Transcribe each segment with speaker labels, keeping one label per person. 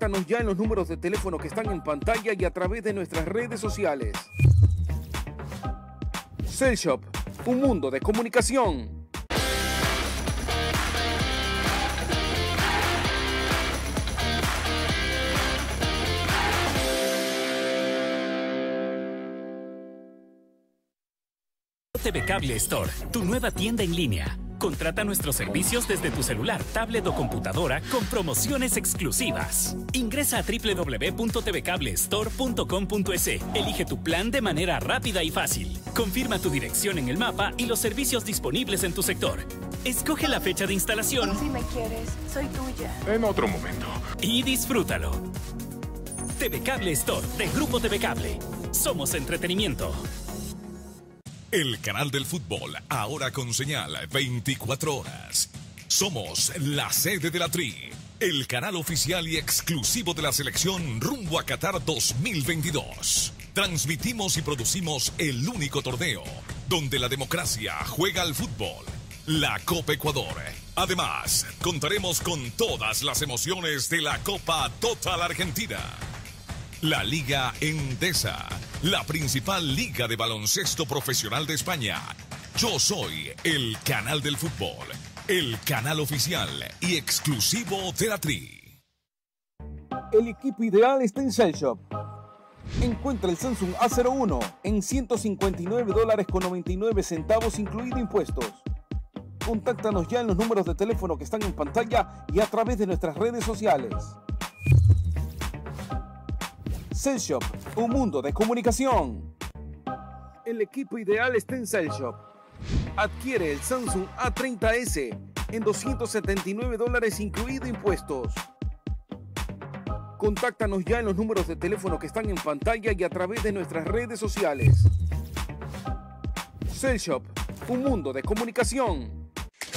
Speaker 1: Contáctanos ya en los números de teléfono que están en pantalla y a través de nuestras redes sociales. Cell Shop, un mundo de comunicación.
Speaker 2: TV Cable Store, tu nueva tienda en línea. Contrata nuestros servicios desde tu celular, tablet o computadora con promociones exclusivas. Ingresa a www.tvcablestore.com.es. Elige tu plan de manera rápida y fácil. Confirma tu dirección en el mapa y los servicios disponibles en tu sector. Escoge la fecha de instalación.
Speaker 3: Si me quieres, soy tuya.
Speaker 4: En otro momento.
Speaker 2: Y disfrútalo. TV Cable Store de Grupo TV Cable. Somos entretenimiento.
Speaker 5: El canal del fútbol, ahora con señal 24 horas. Somos la sede de la Tri, el canal oficial y exclusivo de la selección rumbo a Qatar 2022. Transmitimos y producimos el único torneo donde la democracia juega al fútbol, la Copa Ecuador. Además, contaremos con todas las emociones de la Copa Total Argentina. La Liga Endesa, la principal liga de baloncesto profesional de España. Yo soy el canal del fútbol, el canal oficial y exclusivo de la Tri.
Speaker 1: El equipo ideal está en Cell Shop. Encuentra el Samsung A01 en $159.99 incluido impuestos. Contáctanos ya en los números de teléfono que están en pantalla y a través de nuestras redes sociales. Cell Shop, un mundo de comunicación. El equipo ideal está en Cell Shop. Adquiere el Samsung A30s en $279 incluido impuestos. Contáctanos ya en los números de teléfono que están en pantalla y a través de nuestras redes sociales. Cell Shop, un mundo de comunicación.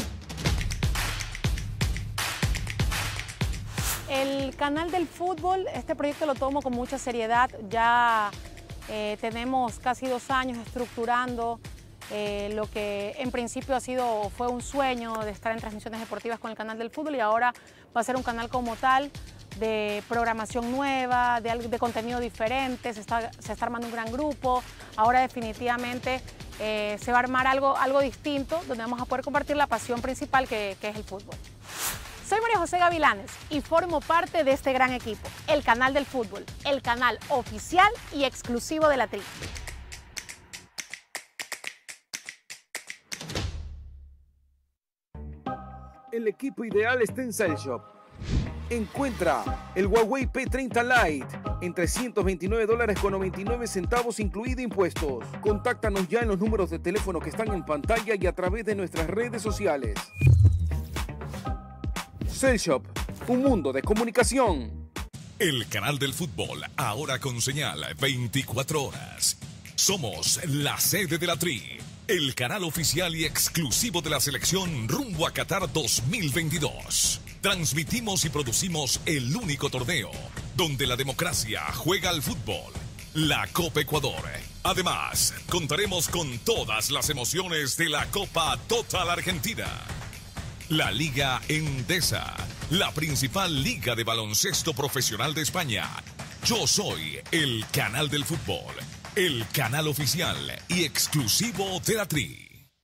Speaker 6: El canal del fútbol, este proyecto lo tomo con mucha seriedad. Ya tenemos casi 2 años estructurando lo que en principio fue un sueño de estar en transmisiones deportivas con el canal del fútbol, y ahora va a ser un canal como tal de programación nueva, de contenido diferente. Se está armando un gran grupo. Ahora definitivamente se va a armar algo distinto, donde vamos a poder compartir la pasión principal que es el fútbol. Soy María José Gavilanes y formo parte de este gran equipo, el canal del fútbol, el canal oficial y exclusivo de la Tri.
Speaker 1: El equipo ideal está en Cell Shop. Encuentra el Huawei P30 Lite en $329.99 incluido impuestos. Contáctanos ya en los números de teléfono que están en pantalla y a través de nuestras redes sociales. Cell Shop, un mundo de comunicación.
Speaker 5: El canal del fútbol, ahora con señal 24 horas. Somos la sede de la Tri, el canal oficial y exclusivo de la selección rumbo a Qatar 2022. Transmitimos y producimos el único torneo donde la democracia juega al fútbol, la Copa Ecuador. Además, contaremos con todas las emociones de la Copa Total Argentina. La Liga Endesa, la principal liga de baloncesto profesional de España. Yo soy el canal del fútbol, el canal oficial y exclusivo de la Tri.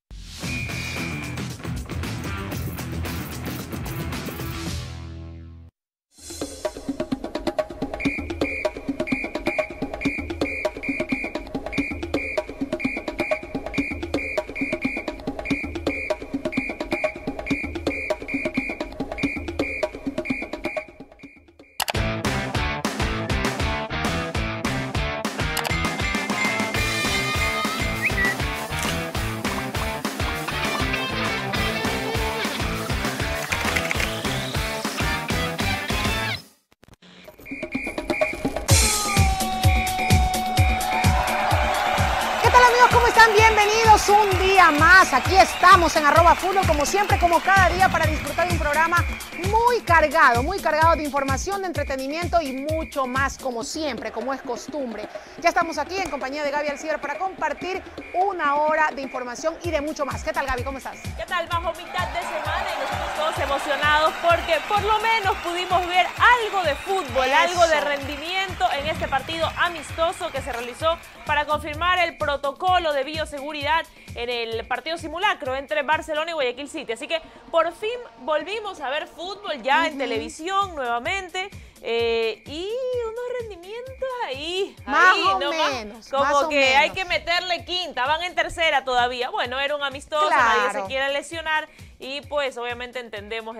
Speaker 3: Bienvenidos un día más. Aquí estamos en @fútbol, como siempre, como cada día, para disfrutar de un programa muy cargado de información, de entretenimiento y mucho más, como siempre, como es costumbre. Ya estamos aquí en compañía de Gaby Alcibar para compartir 1 hora de información y de mucho más. ¿Qué tal, Gaby? ¿Cómo estás?
Speaker 7: ¿Qué tal? Bajo mitad de semana y nosotros
Speaker 4: todos emocionados porque por lo menos pudimos ver algo de fútbol, algo de rendimiento en este partido amistoso que se realizó para confirmar el protocolo de bioseguridad en el partido simulacro entre Barcelona y Guayaquil City. Así que por fin volvimos a ver fútbol ya en televisión nuevamente. Y unos rendimientos ahí,
Speaker 3: más o
Speaker 4: nomás,
Speaker 3: menos,
Speaker 4: como
Speaker 3: más o
Speaker 4: que
Speaker 3: menos.
Speaker 4: hay que meterle quinta, van en tercera todavía. Bueno, era un amistoso,
Speaker 3: Claro.
Speaker 4: nadie se quiere lesionar y pues obviamente entendemos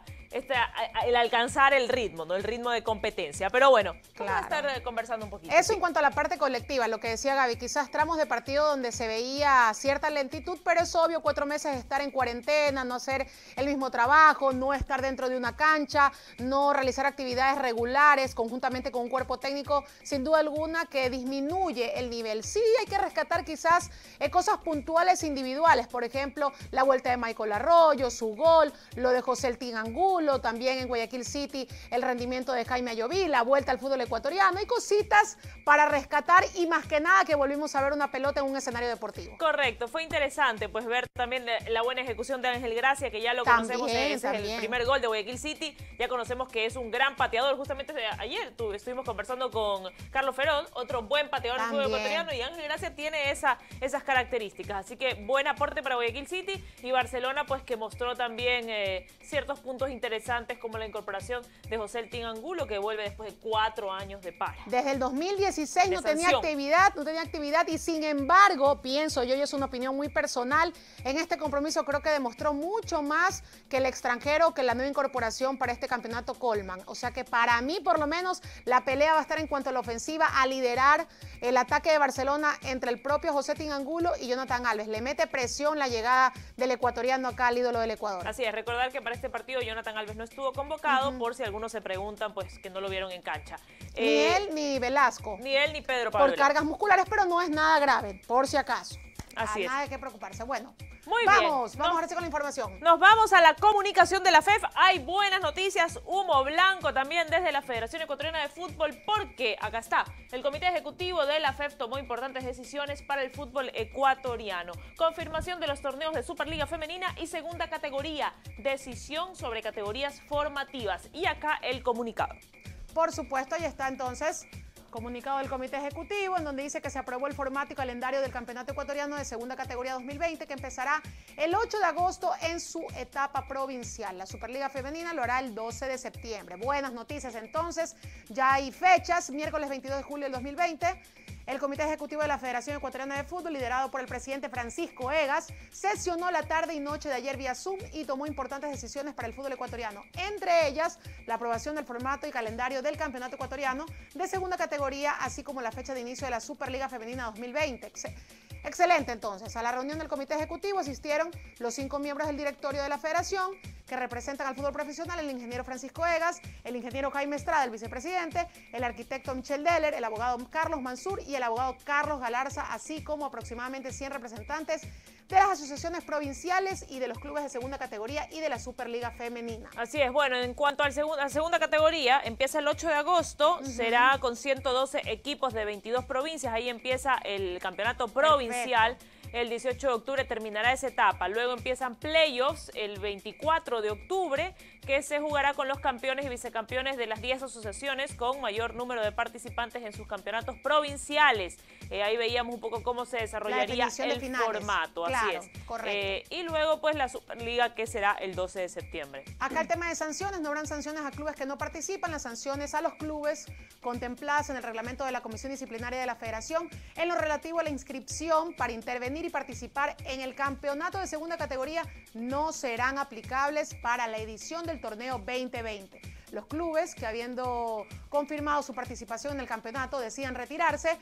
Speaker 4: el alcanzar el ritmo, ¿no? El ritmo de competencia. Pero bueno, vamos a estar conversando un poquito.
Speaker 3: Eso en cuanto a la parte colectiva, lo que decía Gaby, quizás tramos de partido donde se veía cierta lentitud, pero es obvio, 4 meses de estar en cuarentena, no hacer el mismo trabajo, no estar dentro de una cancha, no realizar actividades regulares conjuntamente con un cuerpo técnico, sin duda alguna que disminuye el nivel. Sí, hay que rescatar quizás cosas puntuales individuales, por ejemplo, la vuelta de Michael Arroyo, su gol, lo de José El Tin Angulo, también en Guayaquil City el rendimiento de Jaime Ayoví, la vuelta al fútbol ecuatoriano. Hay cositas para rescatar y más que nada que volvimos a ver una pelota en un escenario deportivo.
Speaker 4: Correcto, fue interesante pues ver también la buena ejecución de Ángel Gracia, que ya lo conocemos, ese es el primer gol de Guayaquil City, ya conocemos que es un gran pateador. Justamente ayer estuvimos conversando con Carlos Ferón, otro buen pateador del fútbol ecuatoriano, y Ángel Gracia tiene esas características, así que buen aporte para Guayaquil City. Y Barcelona pues que mostró también ciertos puntos interesantes como la incorporación de José El Tin Angulo, que vuelve después de 4 años de paro.
Speaker 3: Desde el 2016 no tenía actividad y sin embargo, pienso yo, y es una opinión muy personal, en este compromiso creo que demostró mucho más que el extranjero, que la nueva incorporación para este campeonato Colman. O sea que para mí, por lo menos, la pelea va a estar en cuanto a la ofensiva, a liderar el ataque de Barcelona entre el propio José Tin Angulo y Jonathan Alves. Le mete presión la llegada del ecuatoriano acá al ídolo del Ecuador.
Speaker 4: Así es, recordar que para este partido Jonathan Alves no estuvo convocado, por si algunos se preguntan, pues que no lo vieron en cancha.
Speaker 3: Ni él ni Velasco.
Speaker 4: Ni él ni Pedro Pablo.
Speaker 3: Por cargas musculares, pero no es nada grave, por si acaso.
Speaker 4: Así es.
Speaker 3: Nada de qué preocuparse. Bueno,
Speaker 4: muy bien.
Speaker 3: Vamos ahora sí con la información.
Speaker 4: Nos vamos a la comunicación de la FEF. Hay buenas noticias, humo blanco también desde la Federación Ecuatoriana de Fútbol, porque acá está, el Comité Ejecutivo de la FEF tomó importantes decisiones para el fútbol ecuatoriano. Confirmación de los torneos de Superliga Femenina y segunda categoría, decisión sobre categorías formativas. Y acá el comunicado.
Speaker 3: Por supuesto, ahí está entonces comunicado del Comité Ejecutivo, en donde dice que se aprobó el formato y calendario del Campeonato Ecuatoriano de Segunda Categoría 2020, que empezará el 8 de agosto en su etapa provincial. La Superliga Femenina lo hará el 12 de septiembre. Buenas noticias entonces, ya hay fechas, miércoles 22 de julio del 2020. El Comité Ejecutivo de la Federación Ecuatoriana de Fútbol, liderado por el presidente Francisco Egas, sesionó la tarde y noche de ayer vía Zoom y tomó importantes decisiones para el fútbol ecuatoriano. Entre ellas, la aprobación del formato y calendario del Campeonato Ecuatoriano de segunda categoría, así como la fecha de inicio de la Superliga Femenina 2020. Excelente, entonces. A la reunión del Comité Ejecutivo asistieron los 5 miembros del directorio de la Federación, que representan al fútbol profesional: el ingeniero Francisco Egas, el ingeniero Jaime Estrada, el vicepresidente, el arquitecto Michel Deller, el abogado Carlos Mansur y el abogado Carlos Galarza, así como aproximadamente 100 representantes de las asociaciones provinciales y de los clubes de segunda categoría y de la Superliga Femenina.
Speaker 4: Así es, bueno, en cuanto a la segunda categoría, empieza el 8 de agosto, será con 112 equipos de 22 provincias, ahí empieza el campeonato provincial. Perfecto. El 18 de octubre terminará esa etapa. Luego empiezan playoffs el 24 de octubre, que se jugará con los campeones y vicecampeones de las 10 asociaciones con mayor número de participantes en sus campeonatos provinciales. Ahí veíamos un poco cómo se desarrollaría el formato. Claro, así es. Correcto. Y luego pues la Superliga, que será el 12 de septiembre.
Speaker 3: Acá el tema de sanciones: no habrán sanciones a clubes que no participan. Las sanciones a los clubes contempladas en el reglamento de la Comisión Disciplinaria de la Federación en lo relativo a la inscripción para intervenir y participar en el campeonato de segunda categoría no serán aplicables para la edición del torneo 2020. Los clubes que, habiendo confirmado su participación en el campeonato, decían retirarse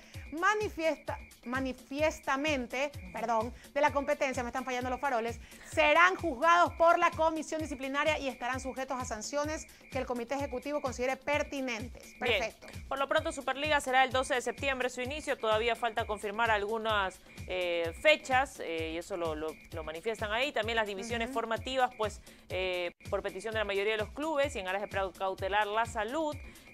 Speaker 3: manifiestamente de la competencia, me están fallando los faroles, serán juzgados por la Comisión Disciplinaria y estarán sujetos a sanciones que el Comité Ejecutivo considere pertinentes. Perfecto.
Speaker 4: Bien. Por lo pronto, Superliga será el 12 de septiembre su inicio. Todavía falta confirmar algunas fechas y eso lo manifiestan ahí. También las divisiones formativas, pues por petición de la mayoría de los clubes y en aras de cautelar la salud,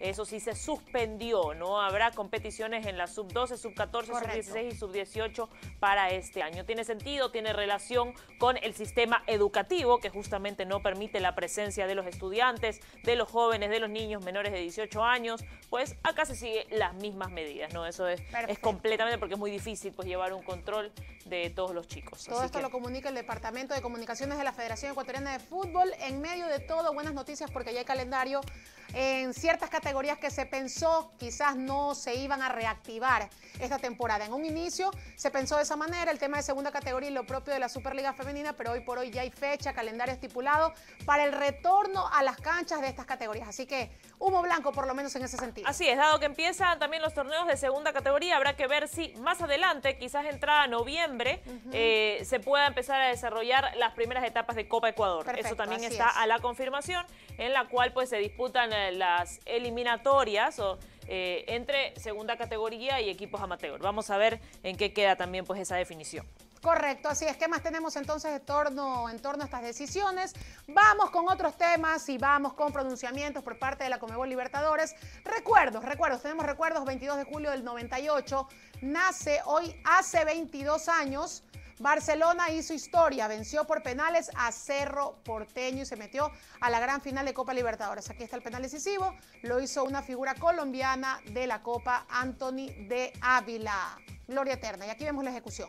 Speaker 4: eso sí se suspendió, no habrá competiciones en la sub-12, sub-14, sub-16 y sub-18 para este año. Tiene sentido, tiene relación con el sistema educativo que justamente no permite la presencia de los estudiantes, de los jóvenes, de los niños menores de 18 años, pues acá se sigue las mismas medidas, ¿no? Eso es completamente, porque es muy difícil pues llevar un control de todos los chicos.
Speaker 3: Todo esto lo comunica el Departamento de Comunicaciones de la Federación Ecuatoriana de Fútbol. En medio de todo, buenas noticias porque ya hay calendario en ciertas categorías que se pensó quizás no se iban a reactivar esta temporada. En un inicio se pensó de esa manera, el tema de segunda categoría y lo propio de la Superliga Femenina, pero hoy por hoy ya hay fecha, calendario estipulado para el retorno a las canchas de estas categorías. Así que humo blanco por lo menos en ese sentido.
Speaker 4: Así es, dado que empiezan también los torneos de segunda categoría, habrá que ver si más adelante, quizás entrada noviembre, se pueda empezar a desarrollar las primeras etapas de Copa Ecuador.
Speaker 3: Perfecto,
Speaker 4: eso también está a la confirmación, en la cual pues se disputan las eliminatorias entre segunda categoría y equipos amateur. Vamos a ver en qué queda también pues esa definición.
Speaker 3: Correcto, así es. ¿Qué más tenemos entonces en torno a estas decisiones? Vamos con otros temas y vamos con pronunciamientos por parte de la Conmebol Libertadores. Recuerdos, tenemos recuerdos, 22 de julio del 98, nace hoy hace 22 años. Barcelona hizo historia, venció por penales a Cerro Porteño y se metió a la gran final de Copa Libertadores. Aquí está el penal decisivo, lo hizo una figura colombiana de la Copa, Anthony de Ávila. Gloria eterna, y aquí vemos la ejecución.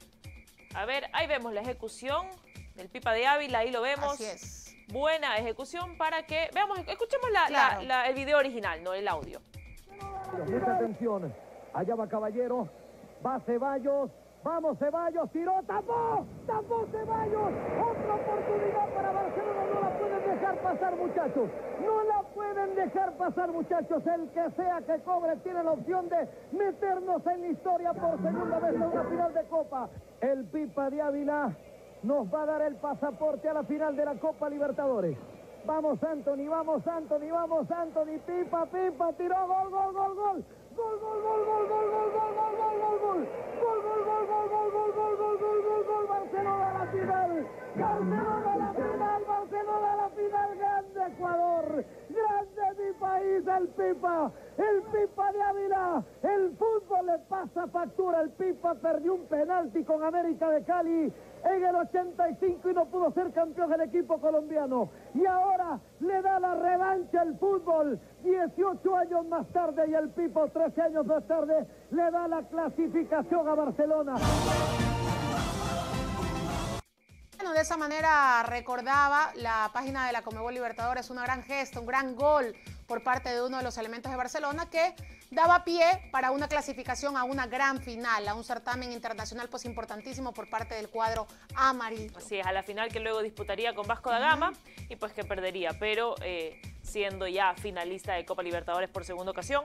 Speaker 4: A ver, ahí vemos la ejecución del Pipa de Ávila, ahí lo vemos.
Speaker 3: Así es.
Speaker 4: Buena ejecución para que veamos, escuchemos el video original, no el audio.
Speaker 7: Mucha atención, allá va Caballero, va Ceballos. Vamos Ceballos, tiró, tapó Ceballos, otra oportunidad para Barcelona, no la pueden dejar pasar muchachos, no la pueden dejar pasar muchachos, el que sea que cobre tiene la opción de meternos en la historia por segunda vez en una final de Copa. El Pipa de Ávila nos va a dar el pasaporte a la final de la Copa Libertadores. Vamos Anthony, Pipa, tiró, gol. Barcelona a la final, grande Ecuador, grande mi país, el Pipa de Ávila, el fútbol le pasa factura, el Pipa perdió un penalti con América de Cali en el 85 y no pudo ser campeón del equipo colombiano, y ahora le da la revancha el fútbol, 18 años más tarde, y el Pipa 13 años más tarde le da la clasificación a Barcelona.
Speaker 3: Bueno, de esa manera recordaba la página de la Conmebol Libertadores una gran gesta, un gran gol por parte de uno de los elementos de Barcelona que daba pie para una clasificación a una gran final, a un certamen internacional pues importantísimo por parte del cuadro amarillo.
Speaker 4: Así es, a la final que luego disputaría con Vasco da Gama y pues que perdería, pero siendo ya finalista de Copa Libertadores por segunda ocasión,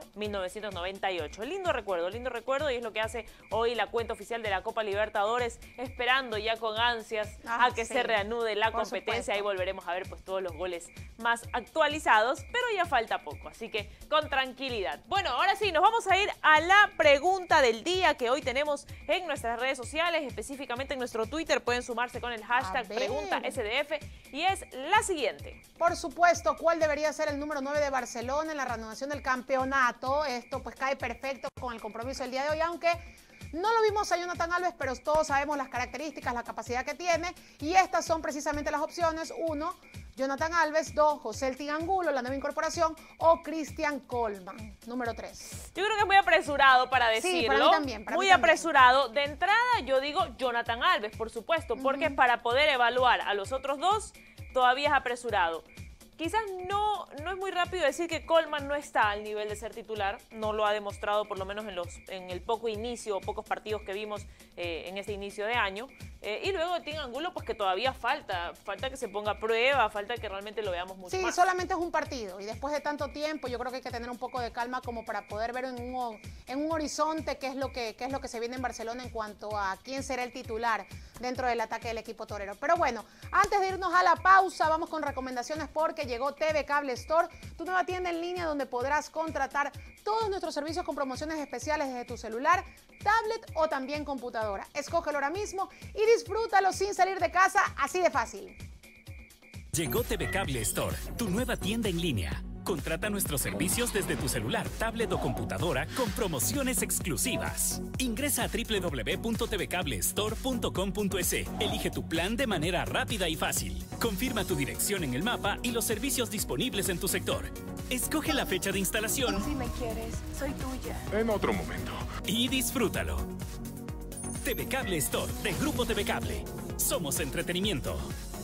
Speaker 4: 1998. Lindo recuerdo, y es lo que hace hoy la cuenta oficial de la Copa Libertadores, esperando ya con ansias a que se reanude la competencia. Ahí volveremos a ver pues todos los goles más actualizados, pero ya falta poco, así que con tranquilidad. Bueno, ahora sí, nos vamos a ir a la pregunta del día que hoy tenemos en nuestras redes sociales, específicamente en nuestro Twitter. Pueden sumarse con el hashtag PreguntaSDF y es la siguiente.
Speaker 3: Por supuesto, ¿cuál debería ser el número 9 de Barcelona en la reanudación del campeonato? Esto pues cae perfecto con el compromiso del día de hoy, aunque no lo vimos a Jonathan Alves, pero todos sabemos las características, la capacidad que tiene, y estas son precisamente las opciones. 1, Jonathan Alves. 2, José El Tigre Angulo, la nueva incorporación, o Cristian Colman. Número 3.
Speaker 4: Yo creo que es muy apresurado para decirlo. Sí,
Speaker 3: para mí también.
Speaker 4: Muy apresurado. De entrada, yo digo Jonathan Alves, por supuesto, porque para poder evaluar a los otros dos, todavía es apresurado. Quizás no es muy rápido decir que Colman no está al nivel de ser titular, no lo ha demostrado por lo menos en el poco inicio o pocos partidos que vimos en este inicio de año. Y luego Tigre Angulo, pues que todavía falta que se ponga a prueba, falta que realmente lo veamos mucho más.
Speaker 3: Sí, solamente es un partido y después de tanto tiempo yo creo que hay que tener un poco de calma como para poder ver en un horizonte qué es lo que se viene en Barcelona en cuanto a quién será el titular dentro del ataque del equipo torero. Pero bueno, antes de irnos a la pausa, vamos con recomendaciones porque llegó TV Cable Store, tu nueva tienda en línea donde podrás contratar todos nuestros servicios con promociones especiales desde tu celular, tablet o también computadora. Escógelo ahora mismo y disfrútalo sin salir de casa, así de fácil.
Speaker 2: Llegó TV Cable Store, tu nueva tienda en línea. Contrata nuestros servicios desde tu celular, tablet o computadora con promociones exclusivas. Ingresa a www.tvcablestore.com.es. Elige tu plan de manera rápida y fácil. Confirma tu dirección en el mapa y los servicios disponibles en tu sector. Escoge la fecha de instalación.
Speaker 8: Si me quieres, soy tuya.
Speaker 9: En otro momento.
Speaker 2: Y disfrútalo. TV Cable Store de Grupo TV Cable. Somos entretenimiento.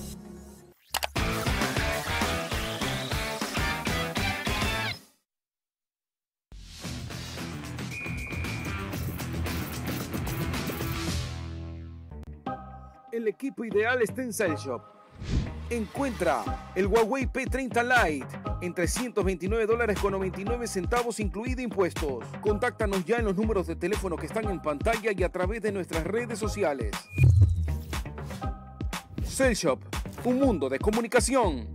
Speaker 1: El equipo ideal está en Cell Shop. Encuentra el Huawei P30 Lite en $329.99 incluido impuestos. Contáctanos ya en los números de teléfono que están en pantalla y a través de nuestras redes sociales. Cell Shop, un mundo de comunicación.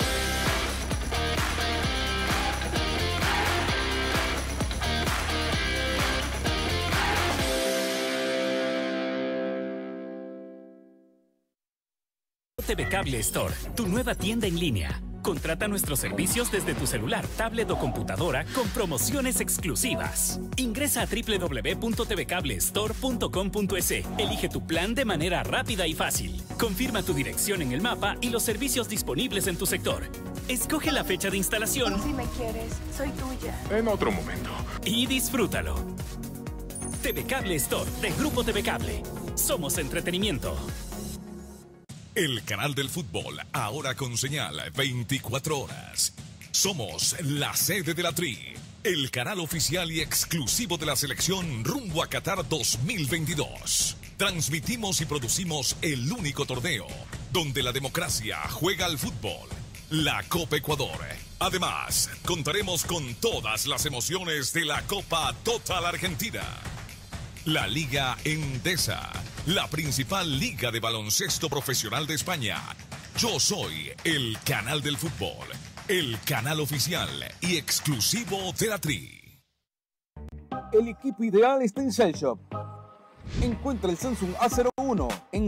Speaker 2: TV Cable Store, tu nueva tienda en línea. Contrata nuestros servicios desde tu celular, tablet o computadora con promociones exclusivas. Ingresa a www.tvcablestore.com.es. Elige tu plan de manera rápida y fácil. Confirma tu dirección en el mapa y los servicios disponibles en tu sector. Escoge la fecha de instalación.
Speaker 8: Si me quieres, soy tuya.
Speaker 9: En otro momento.
Speaker 2: Y disfrútalo. TV Cable Store de Grupo TV Cable. Somos entretenimiento.
Speaker 5: El canal del fútbol, ahora con señal 24 horas. Somos la sede de la Tri, el canal oficial y exclusivo de la selección rumbo a Qatar 2022. Transmitimos y producimos el único torneo donde la democracia juega al fútbol, la Copa Ecuador. Además, contaremos con todas las emociones de la Copa Total Argentina. La Liga Endesa, la principal liga de baloncesto profesional de España. Yo soy el canal del fútbol, el canal oficial y exclusivo de la Tri.
Speaker 1: El equipo ideal está en Cell Shop. Encuentra el Samsung A01 en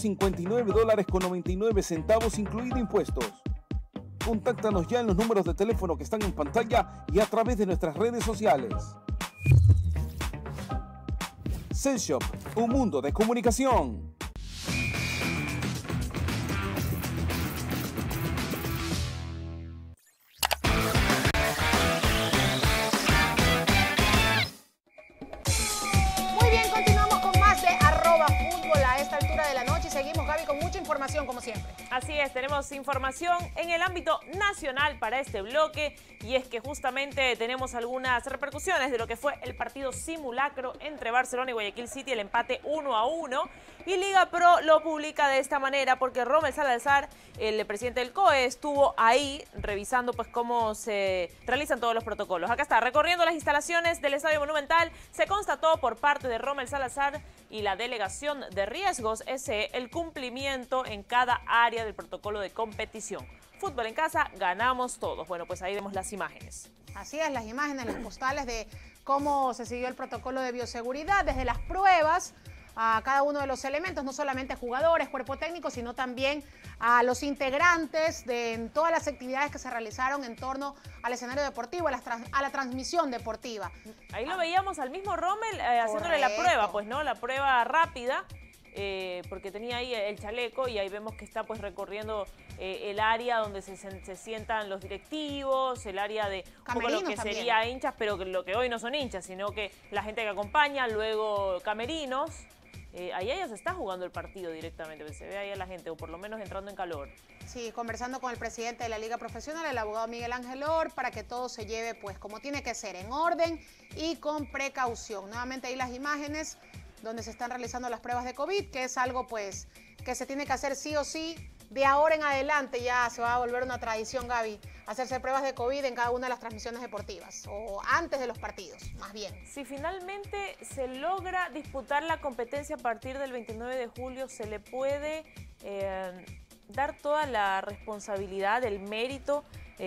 Speaker 1: $159.99 incluido impuestos. Contáctanos ya en los números de teléfono que están en pantalla y a través de nuestras redes sociales. Cell Shop, un mundo de comunicación.
Speaker 3: Muy bien, continuamos con más de @fútbol a esta altura de la noche y seguimos, Gaby, con mucha información como siempre.
Speaker 4: Así es, tenemos información en el ámbito nacional para este bloque y es que justamente tenemos algunas repercusiones de lo que fue el partido simulacro entre Barcelona y Guayaquil City, el empate 1-1, y Liga Pro lo publica de esta manera porque Rommel Salazar, el presidente del COE, estuvo ahí revisando pues cómo se realizan todos los protocolos. Acá está, recorriendo las instalaciones del Estadio Monumental, se constató por parte de Rommel Salazar y la delegación de riesgos SE el cumplimiento en cada área del protocolo de competición. Fútbol en casa, ganamos todos. Bueno, pues ahí vemos las imágenes.
Speaker 3: Así es, las imágenes, las postales de cómo se siguió el protocolo de bioseguridad, desde las pruebas a cada uno de los elementos, no solamente jugadores, cuerpo técnico, sino también a los integrantes de todas las actividades que se realizaron en torno al escenario deportivo, a la transmisión deportiva.
Speaker 4: Ahí lo veíamos al mismo Rommel haciéndole la prueba, pues no, la prueba rápida. Porque tenía ahí el chaleco y ahí vemos que está pues recorriendo el área donde se sientan los directivos, el área de lo que sería hinchas, pero lo que hoy no son hinchas, sino que la gente que acompaña, luego camerinos. Ahí ellos están jugando el partido directamente, se ve ahí a la gente, o por lo menos entrando en calor.
Speaker 3: Sí, conversando con el presidente de la Liga Profesional, el abogado Miguel Ángel Or, para que todo se lleve pues como tiene que ser, en orden y con precaución. Nuevamente ahí las imágenes donde se están realizando las pruebas de COVID, que es algo pues que se tiene que hacer sí o sí. De ahora en adelante ya se va a volver una tradición, Gaby, hacerse pruebas de COVID en cada una de las transmisiones deportivas, o antes de los partidos, más bien.
Speaker 4: Si finalmente se logra disputar la competencia a partir del 29 de julio, se le puede dar toda la responsabilidad, el mérito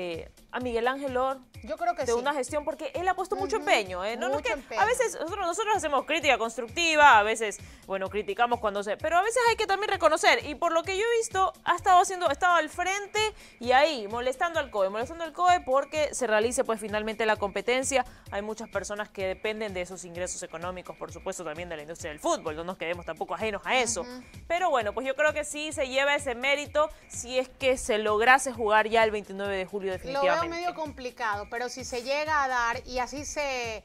Speaker 4: a Miguel Ángel Or
Speaker 3: Yo creo que
Speaker 4: de
Speaker 3: sí.
Speaker 4: una gestión, porque él ha puesto mucho empeño, No,
Speaker 3: Mucho
Speaker 4: que
Speaker 3: empeño.
Speaker 4: a veces nosotros hacemos crítica constructiva, a veces, bueno, criticamos cuando pero a veces hay que también reconocer, y por lo que yo he visto, ha estado al frente y ahí, molestando al COE porque se realice pues finalmente la competencia. Hay muchas personas que dependen de esos ingresos económicos, por supuesto también de la industria del fútbol, no nos quedemos tampoco ajenos a eso. Pero bueno, pues yo creo que sí se lleva ese mérito si es que se lograse jugar ya el 29 de julio definitivamente.
Speaker 3: Lo veo medio complicado, pero si se llega a dar y así se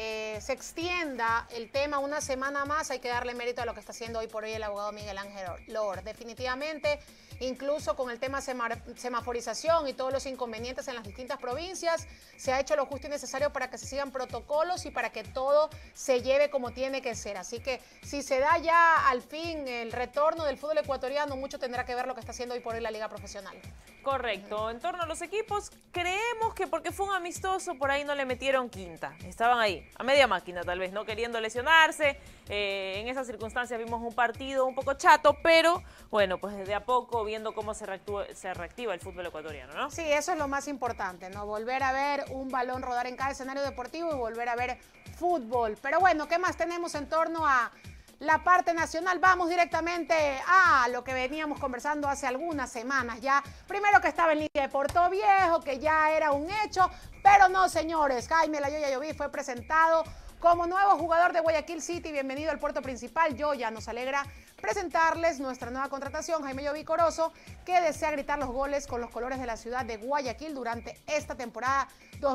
Speaker 3: extienda el tema una semana más, hay que darle mérito a lo que está haciendo hoy por hoy el abogado Miguel Ángel Lor. Definitivamente, incluso con el tema semaforización y todos los inconvenientes en las distintas provincias, se ha hecho lo justo y necesario para que se sigan protocolos y para que todo se lleve como tiene que ser. Así que si se da ya al fin el retorno del fútbol ecuatoriano, mucho tendrá que ver lo que está haciendo hoy por hoy la Liga Profesional.
Speaker 4: Correcto. En torno a los equipos, creemos que porque fue un amistoso, por ahí no le metieron quinta. Estaban ahí, a media máquina tal vez, no queriendo lesionarse. En esas circunstancias vimos un partido un poco chato, pero bueno, pues de a poco viendo cómo se reactiva el fútbol ecuatoriano, ¿no?
Speaker 3: Sí, eso es lo más importante, ¿no? Volver a ver un balón rodar en cada escenario deportivo y volver a ver fútbol. Pero bueno, ¿qué más tenemos en torno a la parte nacional? Vamos directamente a lo que veníamos conversando hace algunas semanas ya. Primero que estaba en Liga de Porto Viejo, que ya era un hecho, pero no, señores. Jaime La Yoya Lloví fue presentado como nuevo jugador de Guayaquil City. Bienvenido al puerto principal. Yoya, nos alegra presentarles nuestra nueva contratación, Jaime Lloví Corozo, que desea gritar los goles con los colores de la ciudad de Guayaquil durante esta temporada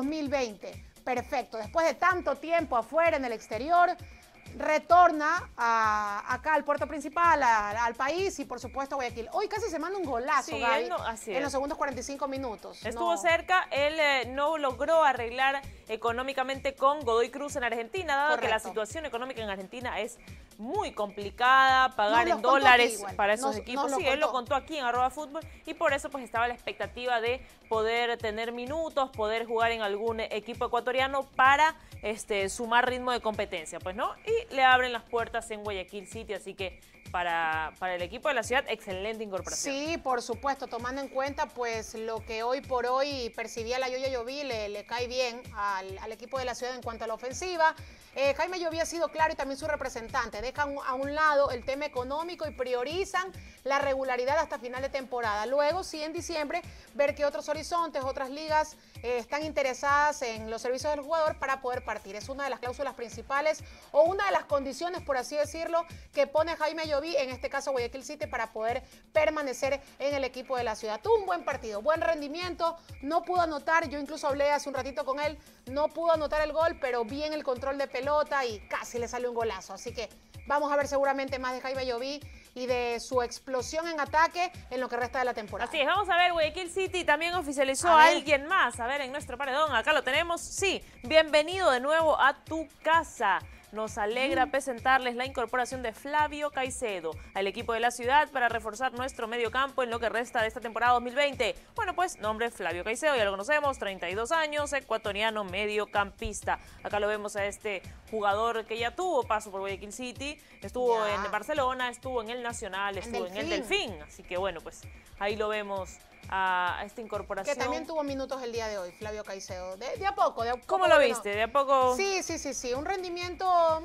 Speaker 3: 2020. Perfecto. Después de tanto tiempo afuera en el exterior, retorna acá al puerto principal, al país y por supuesto a Guayaquil. Hoy casi se manda un golazo,
Speaker 4: Sí,
Speaker 3: Gaby,
Speaker 4: en
Speaker 3: los segundos 45 minutos.
Speaker 4: Estuvo cerca, él no logró arreglar económicamente con Godoy Cruz en Argentina, dado que la situación económica en Argentina es muy complicada, pagar en dólares para esos equipos. Sí, él lo contó aquí en @fútbol y por eso pues estaba la expectativa de poder tener minutos, poder jugar en algún equipo ecuatoriano para sumar ritmo de competencia, pues, ¿no? Y le abren las puertas en Guayaquil City, así que para el equipo de la ciudad, excelente incorporación.
Speaker 3: Sí, por supuesto, tomando en cuenta pues lo que hoy por hoy percibía la Yoya Lloví, le cae bien al equipo de la ciudad en cuanto a la ofensiva. Jaime Lloví ha sido claro y también su representante. Dejan a un lado el tema económico y priorizan la regularidad hasta final de temporada. Luego, sí, en diciembre, ver que otros horizontes, otras ligas están interesadas en los servicios del jugador para poder partir. Es una de las cláusulas principales o una de las condiciones, por así decirlo, que pone Jaime Lloví, en este caso Guayaquil City, para poder permanecer en el equipo de la ciudad. Tuvo un buen partido, buen rendimiento, no pudo anotar, yo incluso hablé hace un ratito con él, no pudo anotar el gol, pero bien el control de pelota y casi le salió un golazo. Así que vamos a ver seguramente más de Jaime Lloví y de su explosión en ataque en lo que resta de la temporada.
Speaker 4: Así es, vamos a ver, Guayaquil City también oficializó a alguien más. A ver, en nuestro paredón, acá lo tenemos. Sí, bienvenido de nuevo a tu casa. Nos alegra presentarles la incorporación de Flavio Caicedo al equipo de la ciudad para reforzar nuestro mediocampo en lo que resta de esta temporada 2020. Bueno, pues, nombre Flavio Caicedo, ya lo conocemos, 32 años, ecuatoriano mediocampista. Acá lo vemos a este jugador que ya tuvo paso por Guayaquil City, estuvo en Barcelona, estuvo en el Nacional, estuvo en el Delfín. Así que bueno, pues ahí lo vemos a esta incorporación.
Speaker 3: Que también tuvo minutos el día de hoy, Flavio Caicedo. De a poco.
Speaker 4: ¿Cómo lo viste? ¿De a poco?
Speaker 3: Sí. Un rendimiento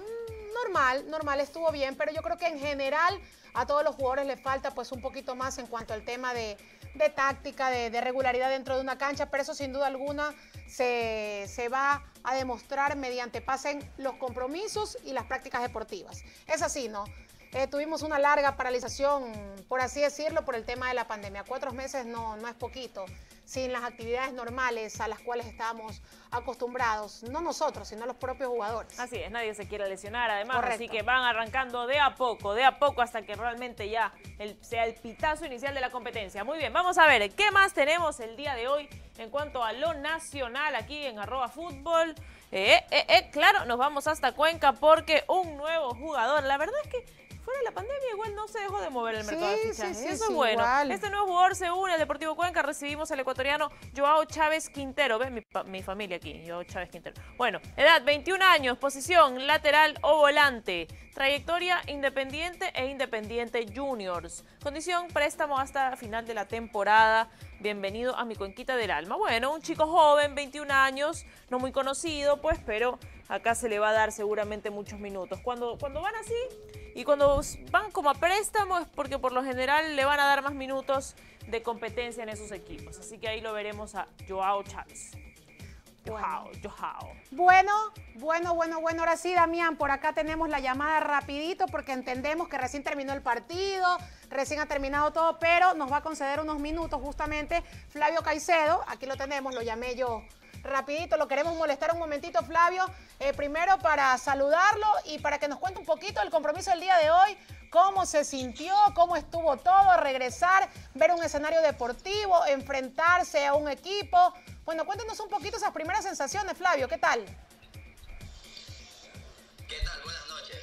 Speaker 3: normal, estuvo bien, pero yo creo que en general a todos los jugadores les falta pues un poquito más en cuanto al tema de táctica, de regularidad dentro de una cancha, pero eso sin duda alguna se va a demostrar mediante pasen los compromisos y las prácticas deportivas. Es así, ¿no? Tuvimos una larga paralización, por así decirlo, por el tema de la pandemia. 4 meses no es poquito, sin las actividades normales a las cuales estábamos acostumbrados. No nosotros, sino los propios jugadores.
Speaker 4: Así es, nadie se quiere lesionar, además.
Speaker 3: Correcto.
Speaker 4: Así que van arrancando de a poco, hasta que realmente ya sea el pitazo inicial de la competencia. Muy bien, vamos a ver, ¿qué más tenemos el día de hoy en cuanto a lo nacional aquí en @fútbol? Claro, nos vamos hasta Cuenca porque un nuevo jugador, la verdad es que fuera de la pandemia igual no se dejó de mover el mercado de fichajes. Eso es bueno.
Speaker 3: Igual.
Speaker 4: Este nuevo jugador se une al Deportivo Cuenca. Recibimos al ecuatoriano Joao Chávez Quintero. ¿Ves? Mi familia aquí, Joao Chávez Quintero. Bueno, edad 21 años, posición lateral o volante. Trayectoria Independiente e Independiente Juniors. Condición préstamo hasta final de la temporada. Bienvenido a mi cuenquita del alma. Bueno, un chico joven, 21 años, no muy conocido, pues, pero acá se le va a dar seguramente muchos minutos. Cuando van así y cuando van como a préstamo es porque por lo general le van a dar más minutos de competencia en esos equipos. Así que ahí lo veremos a Joao Chávez.
Speaker 3: Bueno, ahora sí, Damián, por acá tenemos la llamada rapidito porque entendemos que recién terminó el partido, recién ha terminado todo, pero nos va a conceder unos minutos justamente Flavio Caicedo, aquí lo tenemos, lo llamé yo rapidito, lo queremos molestar un momentito, Flavio, primero para saludarlo y para que nos cuente un poquito el compromiso del día de hoy, cómo se sintió, cómo estuvo todo, regresar, ver un escenario deportivo, enfrentarse a un equipo. Bueno, cuéntenos un poquito esas primeras sensaciones, Flavio, ¿qué tal?
Speaker 9: ¿Qué tal? Buenas noches.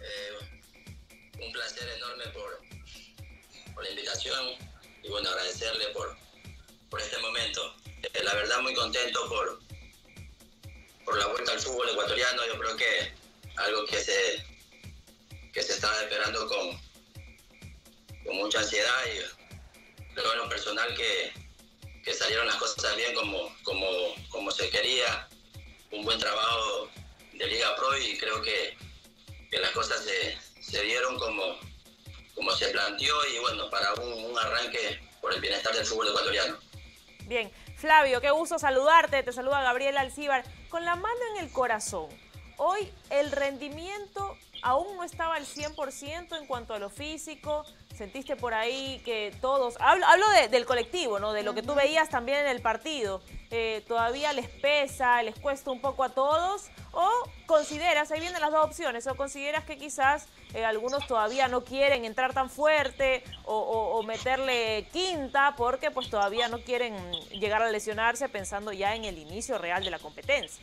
Speaker 9: Un placer enorme por la invitación y bueno, agradecerle por este momento. La verdad muy contento por la vuelta al fútbol ecuatoriano. Yo creo que algo que se estaba esperando con mucha ansiedad y creo en lo personal que salieron las cosas bien como se quería, un buen trabajo de Liga Pro y creo que las cosas se dieron como se planteó y bueno, para un arranque por el bienestar del fútbol ecuatoriano.
Speaker 4: Bien, Flavio, qué gusto saludarte, te saluda Gabriela Alcíbar, con la mano en el corazón. Hoy el rendimiento aún no estaba al 100% en cuanto a lo físico. Sentiste por ahí que todos, hablo del colectivo, ¿no? De lo que tú veías también en el partido, todavía les pesa, les cuesta un poco a todos, o consideras, ahí vienen las dos opciones, o consideras que quizás algunos todavía no quieren entrar tan fuerte o meterle quinta porque pues todavía no quieren llegar a lesionarse pensando ya en el inicio real de la competencia.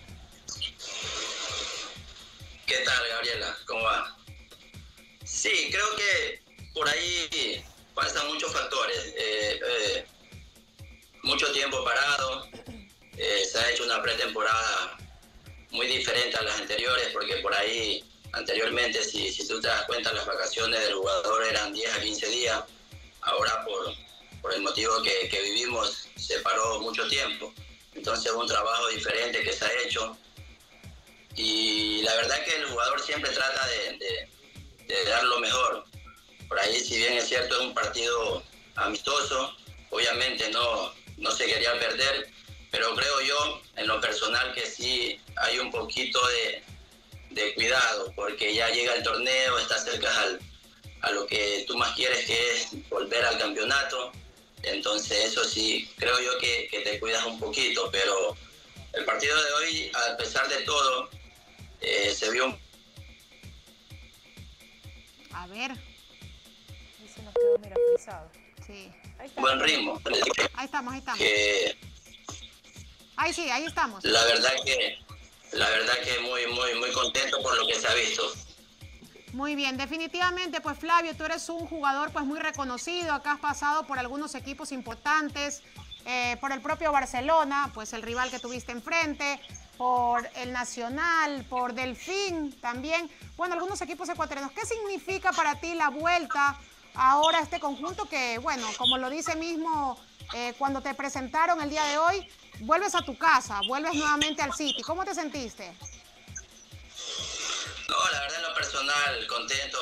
Speaker 9: ¿Qué tal, Gabriela? ¿Cómo va? Sí, creo que por ahí pasan muchos factores. Mucho tiempo parado. Se ha hecho una pretemporada muy diferente a las anteriores porque por ahí anteriormente, si tú te das cuenta, las vacaciones del jugador eran 10 a 15 días. Ahora por el motivo que vivimos se paró mucho tiempo. Entonces un trabajo diferente que se ha hecho. Y la verdad que el jugador siempre trata de dar lo mejor. Por ahí, si bien es cierto, es un partido amistoso, obviamente no se quería perder, pero creo yo, en lo personal, que sí hay un poquito de cuidado, porque ya llega el torneo, está cerca a lo que tú más quieres, que es volver al campeonato. Entonces eso sí, creo yo que te cuidas un poquito, pero el partido de hoy, a pesar de todo, se vio un...
Speaker 3: A ver.
Speaker 4: Ahí se nos quedó, mira, frisado.
Speaker 3: Sí.
Speaker 9: Buen ritmo.
Speaker 3: Ahí estamos. Ahí estamos.
Speaker 9: La verdad que muy contento por lo que se ha visto.
Speaker 3: Muy bien, definitivamente, pues Flavio, tú eres un jugador pues muy reconocido, acá has pasado por algunos equipos importantes, por el propio Barcelona, pues el rival que tuviste enfrente, por el Nacional, por Delfín también, bueno, algunos equipos ecuatorianos. ¿Qué significa para ti la vuelta ahora a este conjunto que, bueno, como lo dice mismo cuando te presentaron el día de hoy, vuelves a tu casa, vuelves nuevamente al City? ¿Cómo te sentiste?
Speaker 9: No, la verdad en lo personal, contento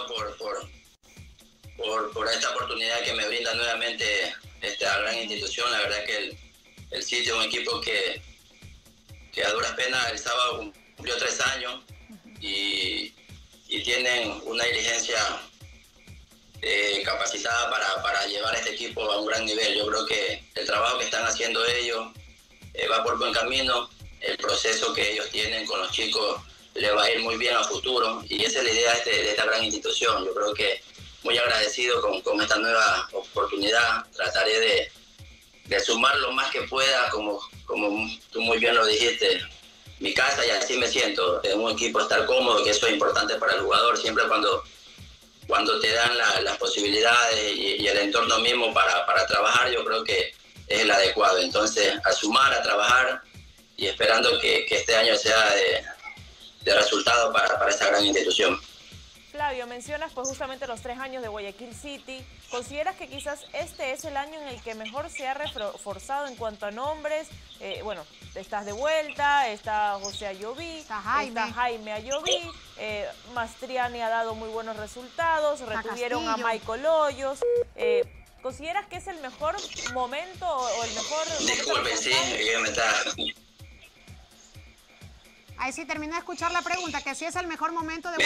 Speaker 9: por esta oportunidad que me brinda nuevamente esta gran institución. La verdad que el City es un equipo que a duras penas el sábado cumplió 3 años y tienen una dirigencia capacitada para llevar a este equipo a un gran nivel. Yo creo que el trabajo que están haciendo ellos va por buen camino. El proceso que ellos tienen con los chicos le va a ir muy bien a futuro y esa es la idea de esta gran institución. Yo creo que muy agradecido con esta nueva oportunidad. Trataré de sumar lo más que pueda, como tú muy bien lo dijiste, mi casa, y así me siento, en un equipo estar cómodo, que eso es importante para el jugador, siempre cuando te dan las posibilidades y el entorno mismo para trabajar, yo creo que es el adecuado. Entonces, a sumar, a trabajar y esperando que este año sea de resultado para esta gran institución.
Speaker 4: Flavio, mencionas pues justamente los 3 años de Guayaquil City. ¿Consideras que quizás este es el año en el que mejor se ha reforzado en cuanto a nombres? Bueno, estás de vuelta, está José Ayoví, está Jaime Ayoví, Mastriani ha dado muy buenos resultados, retuvieron a Michael Hoyos. ¿Consideras que es el mejor momento o el mejor...
Speaker 9: Disculpe, sí, me está...
Speaker 3: Ahí sí terminé de escuchar la pregunta, que si es el mejor momento de...
Speaker 9: Mira,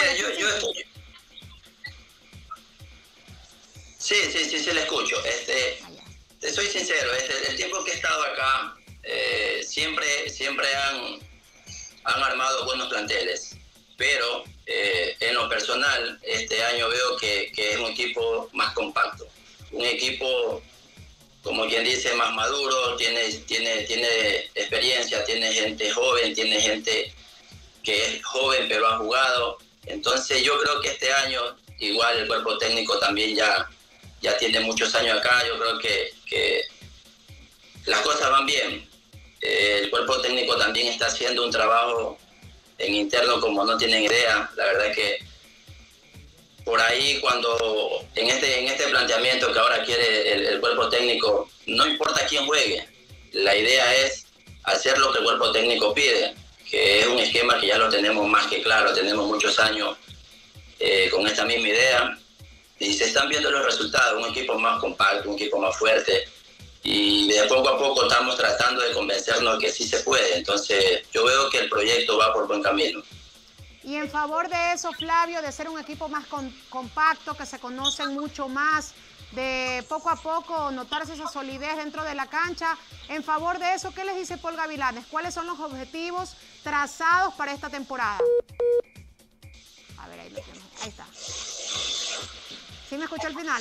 Speaker 9: Sí, le escucho. Te soy sincero, el tiempo que he estado acá, siempre han armado buenos planteles, pero en lo personal, este año veo que es un equipo más compacto, un equipo, como quien dice, más maduro, tiene experiencia, tiene gente joven, tiene gente que es joven pero ha jugado. Entonces yo creo que este año, igual el cuerpo técnico también ya tiene muchos años acá, yo creo que las cosas van bien. El cuerpo técnico también está haciendo un trabajo en interno como no tienen idea. La verdad es que por ahí cuando en este planteamiento que ahora quiere el cuerpo técnico, no importa quién juegue, la idea es hacer lo que el cuerpo técnico pide, que es un esquema que ya lo tenemos más que claro, tenemos muchos años con esta misma idea. Y se están viendo los resultados, un equipo más compacto, un equipo más fuerte. Y de poco a poco estamos tratando de convencernos que sí se puede. Entonces yo veo que el proyecto va por buen camino.
Speaker 3: Y en favor de eso, Flavio, de ser un equipo más compacto, que se conocen mucho más, de poco a poco notarse esa solidez dentro de la cancha, en favor de eso, ¿qué les dice Paul Gavilanes? ¿Cuáles son los objetivos trazados para esta temporada? A ver, ahí lo tenemos. Ahí está. ¿Sí me escuchó al final?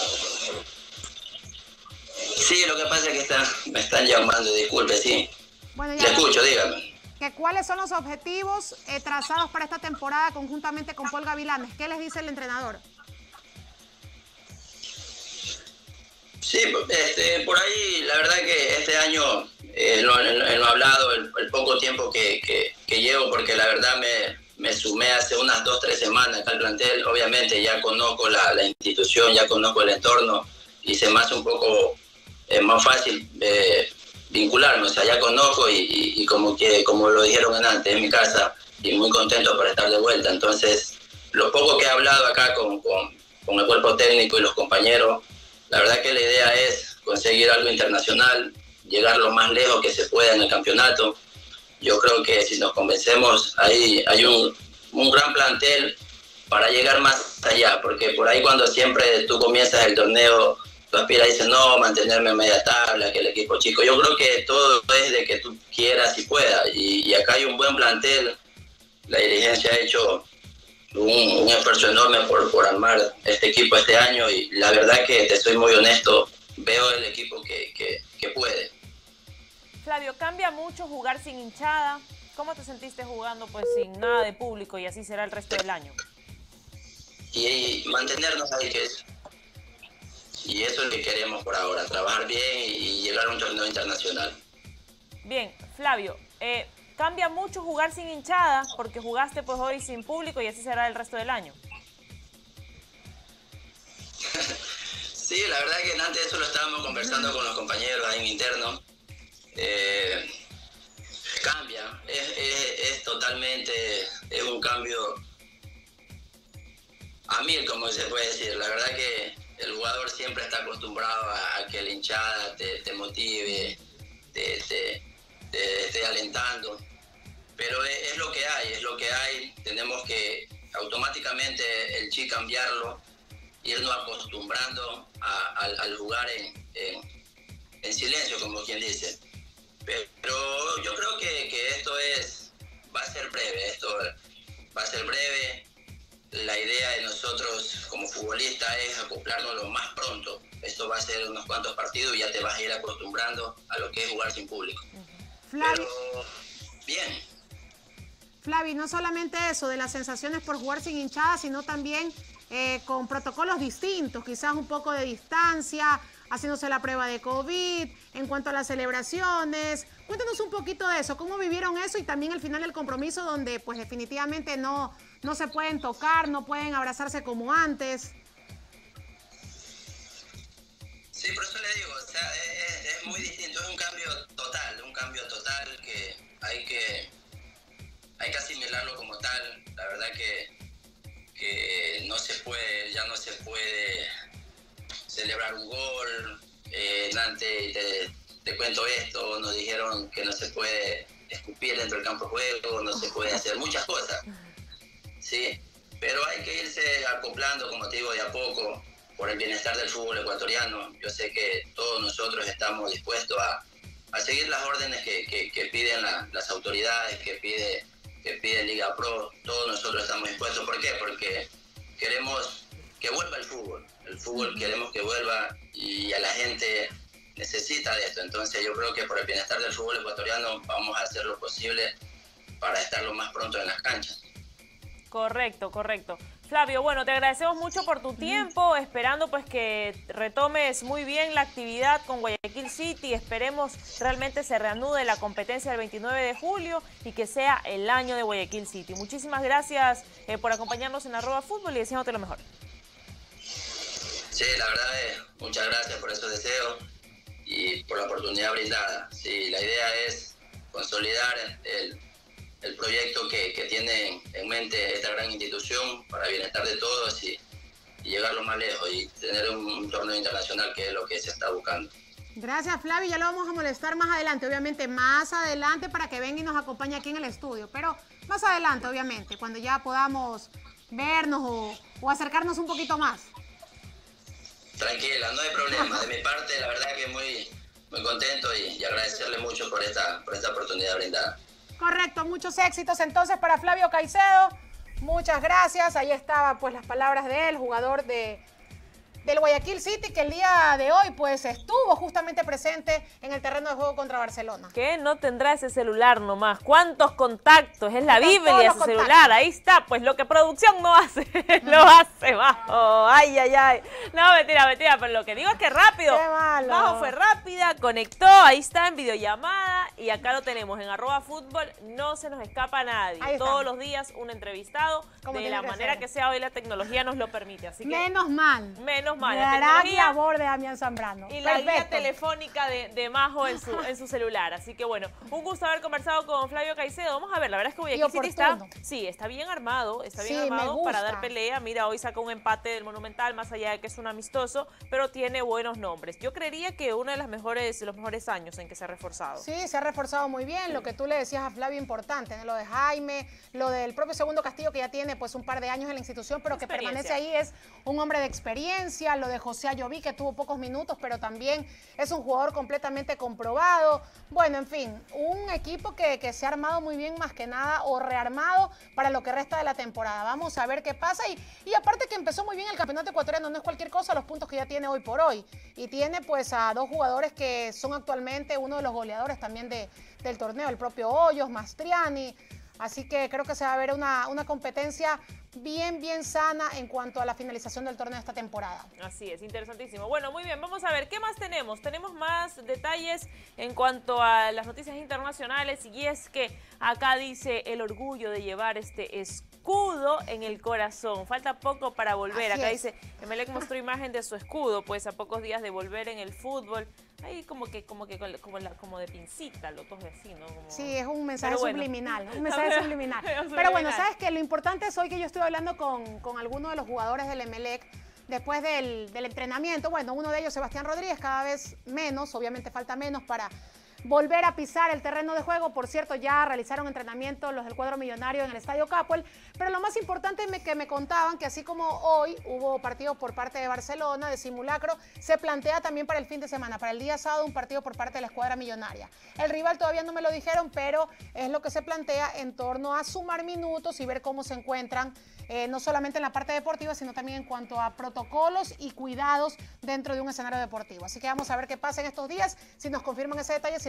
Speaker 9: Sí, lo que pasa es que me están llamando, disculpe, sí.
Speaker 3: Bueno,
Speaker 9: le escucho, dígame.
Speaker 3: ¿Cuáles son los objetivos trazados para esta temporada conjuntamente con Paul Gavilanes? ¿Qué les dice el entrenador?
Speaker 9: Sí, por ahí la verdad que este año no he hablado el poco tiempo que llevo, porque la verdad me sumé hace unas 2 o 3 semanas acá al plantel. Obviamente ya conozco la institución, ya conozco el entorno y se me hace un poco más fácil vincularme. O sea, ya conozco y como lo dijeron antes, es mi casa y muy contento por estar de vuelta. Entonces, lo poco que he hablado acá con el cuerpo técnico y los compañeros, la verdad que la idea es conseguir algo internacional, llegar lo más lejos que se pueda en el campeonato. Yo creo que si nos convencemos, ahí hay un gran plantel para llegar más allá, porque por ahí cuando siempre tú comienzas el torneo, tú aspiras y dices, no, mantenerme en media tabla, que el equipo chico. Yo creo que todo es de que tú quieras y puedas, y acá hay un buen plantel. La dirigencia ha hecho un esfuerzo enorme por armar este equipo este año, y la verdad que te soy muy honesto, veo el equipo que puede.
Speaker 4: Flavio, ¿cambia mucho jugar sin hinchada? ¿Cómo te sentiste jugando pues sin nada de público y así será el resto del año?
Speaker 9: Y mantenernos ahí, y eso es lo que queremos por ahora, trabajar bien y llegar a un torneo internacional.
Speaker 4: Bien, Flavio, ¿cambia mucho jugar sin hinchada? Porque jugaste pues hoy sin público y así será el resto del año.
Speaker 9: Sí, la verdad que antes de eso lo estábamos conversando con los compañeros ahí en interno. Cambia, es totalmente, es un cambio a 1000, como se puede decir. La verdad que el jugador siempre está acostumbrado a que la hinchada te motive, te esté alentando, pero es lo que hay, tenemos que automáticamente el chip cambiarlo, irnos acostumbrando al jugar en silencio, como quien dice. Pero yo creo que esto va a ser breve, La idea de nosotros como futbolistas es acoplarnos lo más pronto. Esto va a ser unos cuantos partidos y ya te vas a ir acostumbrando a lo que es jugar sin público.
Speaker 3: Flavio.
Speaker 9: Pero bien.
Speaker 3: Flavi, no solamente eso de las sensaciones por jugar sin hinchada, sino también con protocolos distintos, quizás un poco de distancia, haciéndose la prueba de COVID, en cuanto a las celebraciones. Cuéntanos un poquito de eso, cómo vivieron eso y también al final del compromiso donde pues definitivamente no se pueden tocar, no pueden abrazarse como antes.
Speaker 9: Sí, por eso le digo, o sea, es muy distinto, es un cambio total que hay que asimilarlo como tal. La verdad que no se puede, ya no se puede celebrar un gol. Antes te cuento esto, nos dijeron que no se puede escupir dentro del campo de juego, no se puede hacer muchas cosas, ¿sí? Pero hay que irse acoplando, como te digo, de a poco, por el bienestar del fútbol ecuatoriano. Yo sé que todos nosotros estamos dispuestos a seguir las órdenes que piden las autoridades, que pide Liga Pro. Todos nosotros estamos dispuestos. ¿Por qué? Porque queremos que vuelva el fútbol. El fútbol queremos que vuelva y a la gente necesita de esto. Entonces yo creo que por el bienestar del fútbol ecuatoriano vamos a hacer lo posible para estar lo más pronto en las canchas.
Speaker 4: Correcto. Flavio, bueno, te agradecemos mucho por tu tiempo, esperando pues que retomes muy bien la actividad con Guayaquil City. Esperemos realmente se reanude la competencia el 29 de julio y que sea el año de Guayaquil City. Muchísimas gracias por acompañarnos en @fútbol y deseándote lo mejor.
Speaker 9: Sí, la verdad muchas gracias por esos deseos y por la oportunidad brindada. Sí, la idea es consolidar el proyecto que tiene en mente esta gran institución para el bienestar de todos y llegar lo más lejos y tener un torneo internacional, que es lo que se está buscando.
Speaker 3: Gracias, Flavio. Ya lo vamos a molestar más adelante, obviamente más adelante, para que venga y nos acompañe aquí en el estudio, pero más adelante, obviamente, cuando ya podamos vernos o acercarnos un poquito más.
Speaker 9: Tranquila, no hay problema. De mi parte, la verdad que muy contento y agradecerle mucho por esta oportunidad brindada.
Speaker 3: Correcto, muchos éxitos entonces para Flavio Caicedo. Muchas gracias. Ahí estaba pues las palabras de él, jugador del Guayaquil City, que el día de hoy pues estuvo justamente presente en el terreno de juego contra Barcelona.
Speaker 4: ¿Qué? No tendrá ese celular nomás. ¿Cuántos contactos? Es la Biblia ese celular. Ahí está, pues lo que producción no hace, lo hace Bajo. Ay. No, mentira, pero lo que digo es que rápido.
Speaker 3: Qué malo.
Speaker 4: Bajo fue rápida, conectó, ahí está en videollamada y acá lo tenemos en @fútbol. No se nos escapa nadie. Todos los días un entrevistado, de la manera que sea hoy la tecnología nos lo permite. Así que
Speaker 3: menos mal.
Speaker 4: La
Speaker 3: labor de Damián Zambrano.
Speaker 4: Y la guía telefónica de Majo en su celular. Así que bueno, un gusto haber conversado con Flavio Caicedo. Vamos a ver, la verdad es que Guayaquil City está bien armado, para dar pelea. Mira, hoy sacó un empate del Monumental, más allá de que es un amistoso, pero tiene buenos nombres. Yo creería que uno de los mejores años en que se ha reforzado.
Speaker 3: Sí, se ha reforzado muy bien. Lo que tú le decías a Flavio, importante, ¿no? Lo de Jaime, lo del propio Segundo Castillo, que ya tiene pues un par de años en la institución, pero que permanece ahí, es un hombre de experiencia. Lo de José Ayoví, que tuvo pocos minutos, pero también es un jugador completamente comprobado. Bueno, en fin, un equipo que se ha armado muy bien, más que nada, o rearmado para lo que resta de la temporada. Vamos a ver qué pasa. Y aparte que empezó muy bien el campeonato ecuatoriano, no es cualquier cosa los puntos que ya tiene hoy por hoy. Y tiene pues a dos jugadores que son actualmente uno de los goleadores también del torneo, el propio Hoyos, Mastriani. Así que creo que se va a ver una competencia bien sana en cuanto a la finalización del torneo de esta temporada.
Speaker 4: Así es, interesantísimo. Bueno, muy bien, vamos a ver, ¿qué más tenemos? Tenemos más detalles en cuanto a las noticias internacionales y es que acá dice el orgullo de llevar este escudo en el corazón. Falta poco para volver. Acá dice, Emelec mostró imagen de su escudo, pues a pocos días de volver en el fútbol. Ahí como de pincita, los dos vecinos.
Speaker 3: Sí, es un mensaje subliminal, un mensaje subliminal. Pero bueno, ¿sabes qué? Lo importante es hoy que yo estoy hablando con algunos de los jugadores del Emelec después del entrenamiento. Bueno, uno de ellos, Sebastián Rodríguez, cada vez menos, obviamente falta menos para volver a pisar el terreno de juego. Por cierto, ya realizaron entrenamiento los del cuadro millonario en el Estadio Capuel, pero lo más importante es que me contaban que así como hoy hubo partidos por parte de Barcelona, de simulacro, se plantea también para el fin de semana, para el día sábado, un partido por parte de la escuadra millonaria. El rival todavía no me lo dijeron, pero es lo que se plantea en torno a sumar minutos y ver cómo se encuentran, no solamente en la parte deportiva, sino también en cuanto a protocolos y cuidados dentro de un escenario deportivo. Así que vamos a ver qué pasa en estos días, si nos confirman ese detalle, si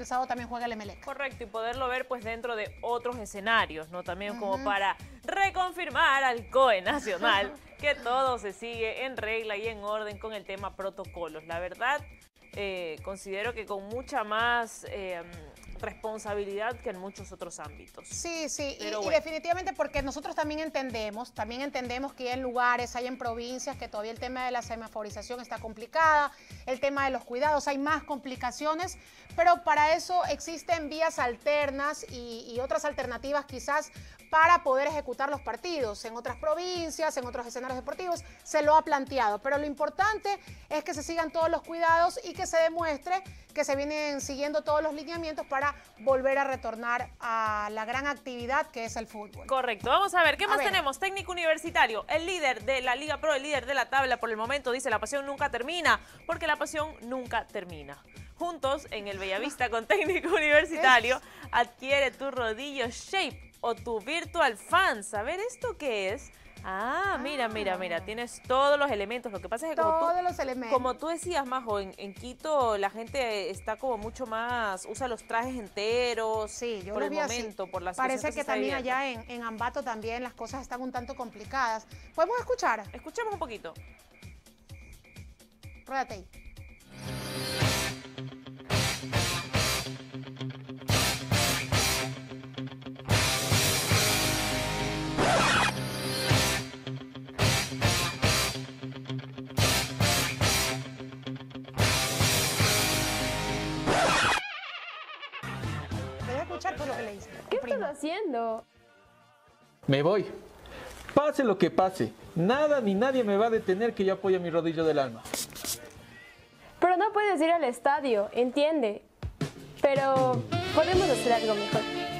Speaker 3: el sábado también juega el Emelec.
Speaker 4: Correcto, y poderlo ver pues dentro de otros escenarios, ¿no? También como para reconfirmar al COE Nacional que todo se sigue en regla y en orden con el tema protocolos. La verdad, considero que con mucha más responsabilidad que en muchos otros ámbitos.
Speaker 3: Sí, sí,
Speaker 4: Pero
Speaker 3: y definitivamente porque nosotros también entendemos que hay en lugares, hay en provincias que todavía el tema de la semaforización está complicada, el tema de los cuidados, hay más complicaciones, pero para eso existen vías alternas y otras alternativas quizás para poder ejecutar los partidos. En otras provincias, en otros escenarios deportivos, se lo ha planteado. Pero lo importante es que se sigan todos los cuidados y que se demuestre que se vienen siguiendo todos los lineamientos para volver a retornar a la gran actividad que es el fútbol.
Speaker 4: Correcto. Vamos a ver, ¿qué más tenemos? Técnico universitario, el líder de la Liga Pro, el líder de la tabla por el momento, dice: la pasión nunca termina, porque la pasión nunca termina. Juntos, en el Bellavista con Técnico Universitario, adquiere tu rodillo Shape o tu Virtual Fan. A ver, ¿esto qué es? Ah, mira, tienes todos los elementos. Lo que pasa es que como tú decías, Majo, en Quito la gente está como mucho más, usa los trajes enteros.
Speaker 3: Sí, yo
Speaker 4: por
Speaker 3: lo
Speaker 4: el
Speaker 3: vi
Speaker 4: momento,
Speaker 3: así.
Speaker 4: por la
Speaker 3: Parece que también
Speaker 4: viviendo.
Speaker 3: allá en Ambato también las cosas están un tanto complicadas. ¿Podemos escuchar?
Speaker 4: Escuchemos un poquito.
Speaker 3: Ruédate ahí. Por lo que le dice.
Speaker 10: ¿Qué estás haciendo?
Speaker 11: Me voy. Pase lo que pase, nada ni nadie me va a detener que yo apoye a mi rodillo del alma.
Speaker 10: Pero no puedes ir al estadio, entiende. Pero podemos hacer algo mejor.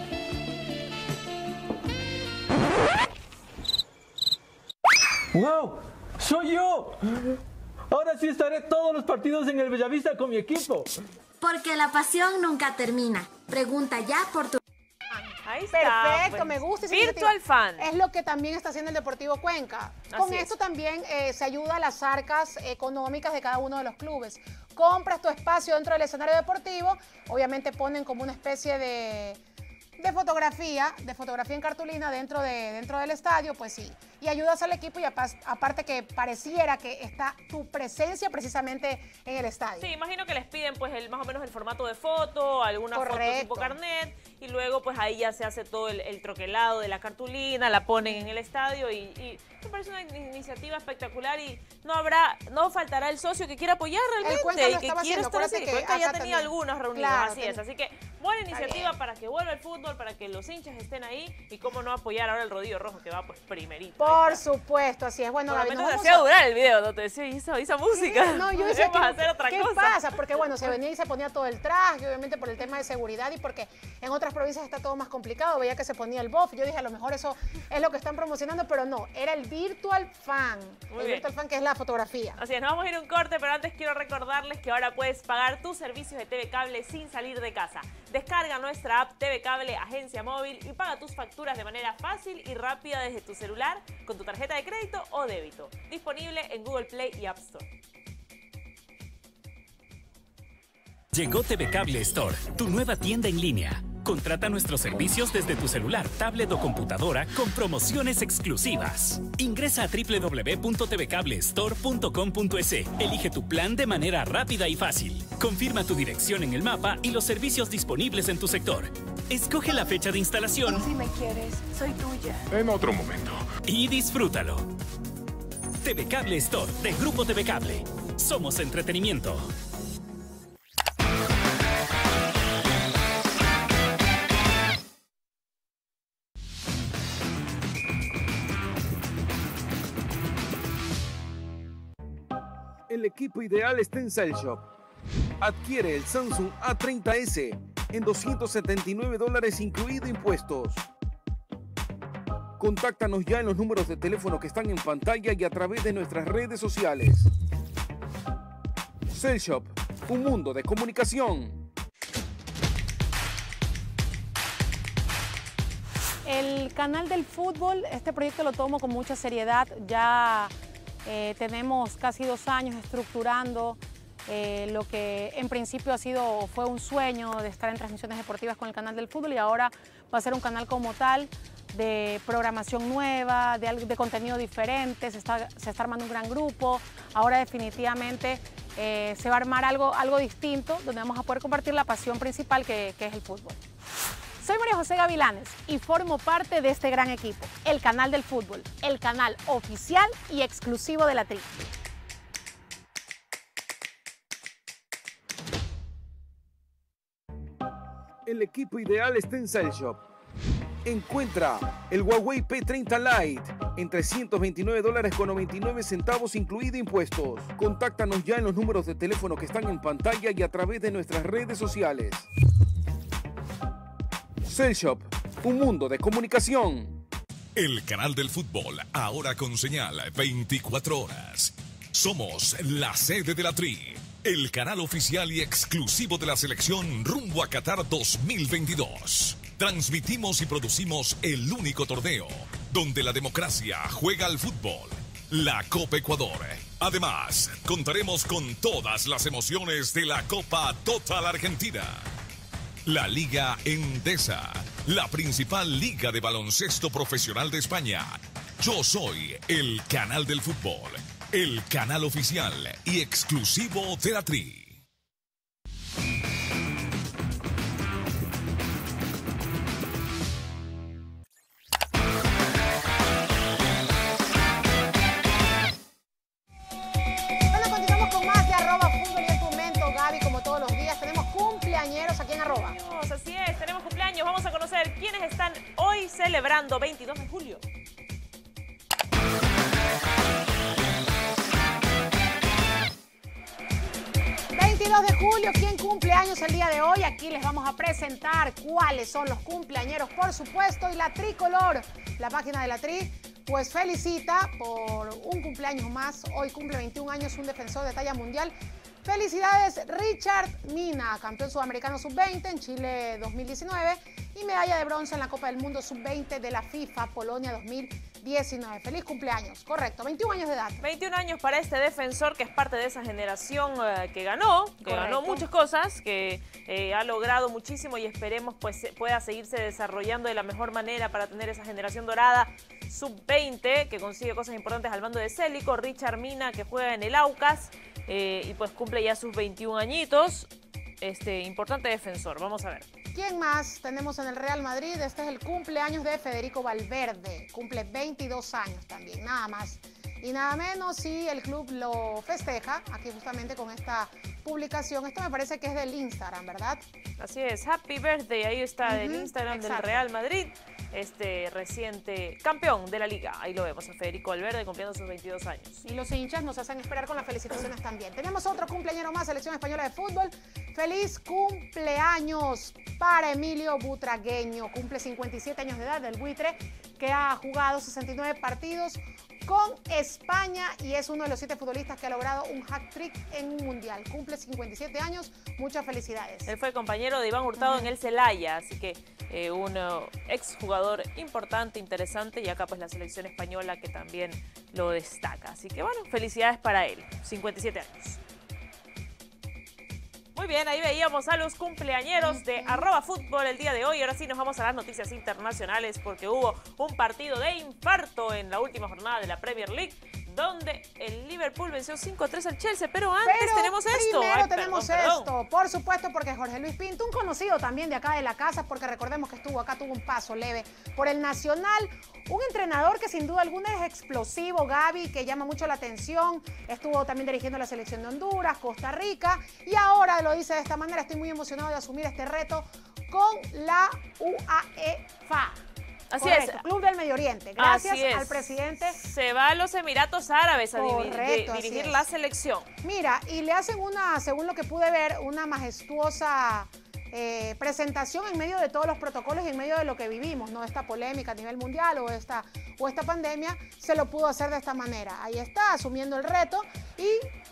Speaker 11: ¡Wow! ¡Soy yo! Ahora sí estaré todos los partidos en el Bellavista con mi equipo.
Speaker 12: Porque la pasión nunca termina. Pregunta ya por tu...
Speaker 4: Ahí está.
Speaker 3: Perfecto,
Speaker 4: pues,
Speaker 3: me gusta.
Speaker 4: Virtual Fan.
Speaker 3: Es lo que también está haciendo el Deportivo Cuenca. Con esto también se ayuda a las arcas económicas de cada uno de los clubes. Compras tu espacio dentro del escenario deportivo, obviamente ponen como una especie de fotografía en cartulina dentro del estadio, pues sí. Y ayudas al equipo y aparte que pareciera que está tu presencia precisamente en el estadio.
Speaker 4: Sí, imagino que les piden pues más o menos el formato de foto, alguna foto tipo carnet, y luego pues ahí ya se hace todo el troquelado de la cartulina, la ponen en el estadio y me parece una iniciativa espectacular y no faltará el socio que quiera apoyar realmente y que quiera estar así. Cuenca ya tenía algunos reunidos, así es. Así que buena iniciativa para que vuelva el fútbol, para que los hinchas estén ahí y cómo no apoyar ahora el rodillo rojo que va pues primerito.
Speaker 3: Por supuesto, así es. Bueno,
Speaker 4: Gaby,
Speaker 3: nos
Speaker 4: te
Speaker 3: vamos
Speaker 4: hacía durar el video, ¿no? Te decía, ¿y esa música?
Speaker 3: No, yo decía,
Speaker 4: ¿qué
Speaker 3: pasa? Porque bueno, se venía y se ponía todo el traje, obviamente por el tema de seguridad y porque en otras provincias está todo más complicado. Veía que se ponía el buff. Yo dije, a lo mejor eso es lo que están promocionando, pero no, era el Virtual Fan. Virtual Fan, que es la fotografía.
Speaker 4: Así es, nos vamos a ir a un corte, pero antes quiero recordarles que ahora puedes pagar tus servicios de TV Cable sin salir de casa. Descarga nuestra app TV Cable Agencia Móvil y paga tus facturas de manera fácil y rápida desde tu celular con tu tarjeta de crédito o débito. Disponible en Google Play y App Store.
Speaker 2: Llegó TV Cable Store, tu nueva tienda en línea. Contrata nuestros servicios desde tu celular, tablet o computadora con promociones exclusivas. Ingresa a www.tvcablestore.com.es. Elige tu plan de manera rápida y fácil. Confirma tu dirección en el mapa y los servicios disponibles en tu sector. Escoge la fecha de instalación.
Speaker 8: Si me quieres, soy tuya.
Speaker 5: En otro momento.
Speaker 2: Y disfrútalo. TV Cable Store de Grupo TV Cable. Somos entretenimiento.
Speaker 1: El equipo ideal está en Cell Shop. Adquiere el Samsung A30s en $279 incluido impuestos. Contáctanos ya en los números de teléfono que están en pantalla y a través de nuestras redes sociales. Cell Shop, un mundo de comunicación.
Speaker 6: El canal del fútbol, este proyecto lo tomo con mucha seriedad. Ya tenemos casi 2 años estructurando lo que en principio fue un sueño de estar en transmisiones deportivas con el canal del fútbol, y ahora va a ser un canal como tal, de programación nueva, de contenido diferente. Se está armando un gran grupo. Ahora definitivamente se va a armar algo distinto, donde vamos a poder compartir la pasión principal que es el fútbol. Soy María José Gavilanes y formo parte de este gran equipo, el Canal del Fútbol, el canal oficial y exclusivo de la Tri.
Speaker 1: El equipo ideal está en Cell Shop. Encuentra el Huawei P30 Lite en $329.99 incluido impuestos. Contáctanos ya en los números de teléfono que están en pantalla y a través de nuestras redes sociales. Cell Shop, un mundo de comunicación.
Speaker 5: El canal del fútbol, ahora con señal 24 horas. Somos la sede de la Tri, el canal oficial y exclusivo de la selección rumbo a Qatar 2022. Transmitimos y producimos el único torneo donde la democracia juega al fútbol, la Copa Ecuador. Además, contaremos con todas las emociones de la Copa Total Argentina. La Liga Endesa, la principal liga de baloncesto profesional de España. Yo soy el canal del fútbol, el canal oficial y exclusivo de la Tri.
Speaker 4: Vamos a conocer quiénes están hoy celebrando 22 de julio.
Speaker 3: De julio, ¿quién cumple años el día de hoy? Aquí les vamos a presentar cuáles son los cumpleañeros, por supuesto, y la Tricolor, la página de la Tri, pues felicita por un cumpleaños más. Hoy cumple 21 años un defensor de talla mundial. Felicidades, Richard Mina, campeón sudamericano sub-20 en Chile 2019 y medalla de bronce en la Copa del Mundo sub-20 de la FIFA Polonia 2019. Feliz cumpleaños, correcto, 21 años de edad.
Speaker 4: 21 años para este defensor que es parte de esa generación que ganó muchas cosas, que ha logrado muchísimo y esperemos pues pueda seguirse desarrollando de la mejor manera para tener esa generación dorada sub-20 que consigue cosas importantes al mando de Célico. Richard Mina, que juega en el Aucas y pues cumple ya sus 21 añitos. Importante defensor, vamos a ver.
Speaker 3: ¿Quién más tenemos en el Real Madrid? Este es el cumpleaños de Federico Valverde. Cumple 22 años también, nada más y nada menos, y el club lo festeja aquí justamente con esta publicación. Esto me parece que es del Instagram, ¿verdad?
Speaker 4: Así es, Happy Birthday, ahí está el Instagram del Real Madrid. Reciente campeón de la Liga. Ahí lo vemos a Federico Valverde cumpliendo sus 22 años.
Speaker 3: Y los hinchas nos hacen esperar con las felicitaciones también. Tenemos otro cumpleañero más, Selección Española de Fútbol. ¡Feliz cumpleaños para Emilio Butragueño! Cumple 57 años de edad, del Buitre, que ha jugado 69 partidos con España y es uno de los 7 futbolistas que ha logrado un hat-trick en un mundial. Cumple 57 años, muchas felicidades.
Speaker 4: Él fue compañero de Iván Hurtado en el Celaya, así que un exjugador importante, interesante, y acá pues la selección española que también lo destaca. Así que bueno, felicidades para él, 57 años. Muy bien, ahí veíamos a los cumpleañeros de @fútbol el día de hoy. Ahora sí nos vamos a las noticias internacionales porque hubo un partido de infarto en la última jornada de la Premier League, donde el Liverpool venció 5-3 al Chelsea, pero antes tenemos esto.
Speaker 3: Primero tenemos esto, por supuesto, porque Jorge Luis Pinto, un conocido también de acá de la casa, porque recordemos que estuvo acá, tuvo un paso leve por el Nacional, un entrenador que sin duda alguna es explosivo, Gaby, que llama mucho la atención, estuvo también dirigiendo la selección de Honduras, Costa Rica, y ahora lo dice de esta manera: estoy muy emocionado de asumir este reto con la UEFA.
Speaker 4: Así es.
Speaker 3: Club del Medio Oriente. Gracias al presidente.
Speaker 4: Se va a los Emiratos Árabes a dirigir la selección.
Speaker 3: Mira, y le hacen según lo que pude ver, una majestuosa presentación en medio de todos los protocolos y en medio de lo que vivimos, ¿no? Esta polémica a nivel mundial o esta pandemia, se lo pudo hacer de esta manera. Ahí está, asumiendo el reto y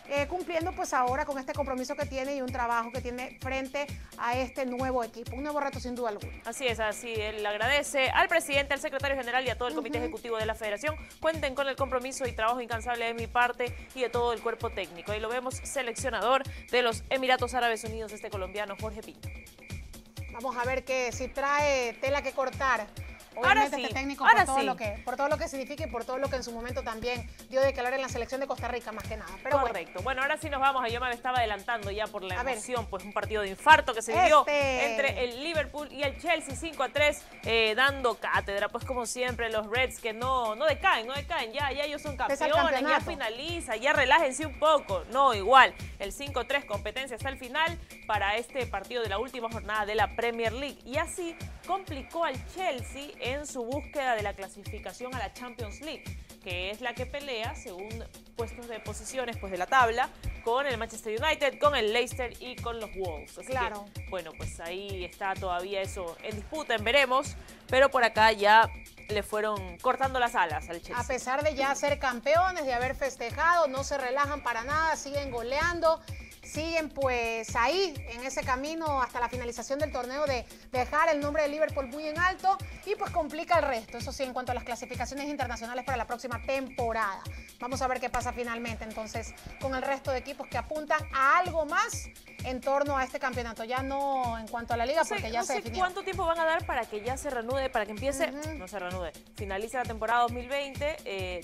Speaker 3: cumpliendo pues ahora con este compromiso que tiene y un trabajo que tiene frente a este nuevo equipo, un nuevo reto sin duda alguna.
Speaker 4: Así es, así él agradece al presidente, al secretario general y a todo el comité ejecutivo de la federación. Cuenten con el compromiso y trabajo incansable de mi parte y de todo el cuerpo técnico. Ahí lo vemos, seleccionador de los Emiratos Árabes Unidos, este colombiano Jorge Pinto.
Speaker 3: Vamos a ver que si trae tela que cortar.
Speaker 4: Ahora
Speaker 3: Obviamente
Speaker 4: sí,
Speaker 3: este técnico
Speaker 4: ahora
Speaker 3: por todo lo que significa y por todo lo que en su momento también dio de calor en la selección de Costa Rica, más que nada. Pero
Speaker 4: correcto. Bueno, ahora sí nos vamos. Yo me estaba adelantando ya por la emoción, pues un partido de infarto que se dio entre el Liverpool y el Chelsea 5-3, dando cátedra, pues como siempre los Reds que no decaen, ya ellos son campeones, ya finaliza, ya relájense un poco. No, igual, el 5-3 competencia hasta el final para este partido de la última jornada de la Premier League. Y así complicó al Chelsea en su búsqueda de la clasificación a la Champions League, que es la que pelea según puestos de posiciones pues de la tabla con el Manchester United, con el Leicester y con los Wolves. Así que, bueno, pues ahí está todavía eso en disputa, en veremos, pero por acá ya le fueron cortando las alas al Chelsea.
Speaker 3: A pesar de ya ser campeones, de haber festejado, no se relajan para nada, siguen goleando. Siguen pues ahí en ese camino hasta la finalización del torneo de dejar el nombre de Liverpool muy en alto y pues complica el resto, eso sí, en cuanto a las clasificaciones internacionales para la próxima temporada. Vamos a ver qué pasa finalmente entonces con el resto de equipos que apuntan a algo más en torno a este campeonato, ya no en cuanto a la liga porque ya se definió.
Speaker 4: ¿Cuánto tiempo van a dar para que ya se reanude, para que empiece, no se reanude, finalice la temporada 2020,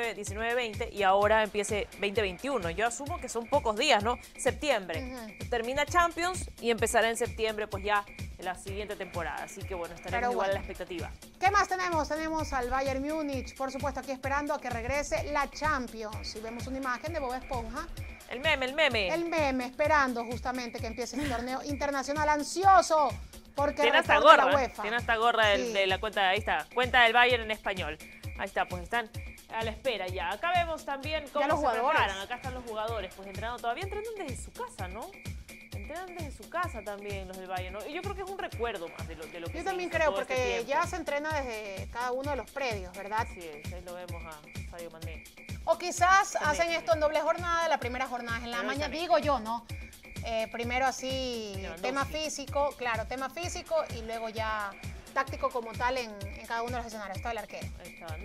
Speaker 4: 19-20 y ahora empiece 2021? Yo asumo que son pocos días, ¿no? Septiembre. Termina Champions y empezará en septiembre pues ya la siguiente temporada. Así que bueno, estaremos igual a la expectativa.
Speaker 3: ¿Qué más tenemos? Tenemos al Bayern Múnich, por supuesto, aquí esperando a que regrese la Champions. Y vemos una imagen de Bob Esponja.
Speaker 4: El meme.
Speaker 3: El meme, esperando justamente que empiece el torneo internacional, ansioso porque
Speaker 4: tiene hasta gorra, la UEFA. Tiene hasta gorra de la cuenta, ahí está, cuenta del Bayern en español. Ahí está, pues están a la espera ya. Acá vemos también cómo se preparan. Acá están los jugadores, pues entrenando. Todavía entrenan desde su casa, ¿no? Entrenan desde su casa también los del Bayern, ¿no? Y yo creo que es un recuerdo más de lo que
Speaker 3: yo también creo, porque ya se entrena desde cada uno de los predios, ¿verdad?
Speaker 4: Así es, ahí lo vemos a Sadio Mané.
Speaker 3: O quizás hacen esto en doble jornada, la primera jornada es en la mañana, digo yo, ¿no? Primero así, tema físico, tema físico y luego ya táctico como tal en cada uno de los escenarios. Está el arquero.
Speaker 4: Ahí está,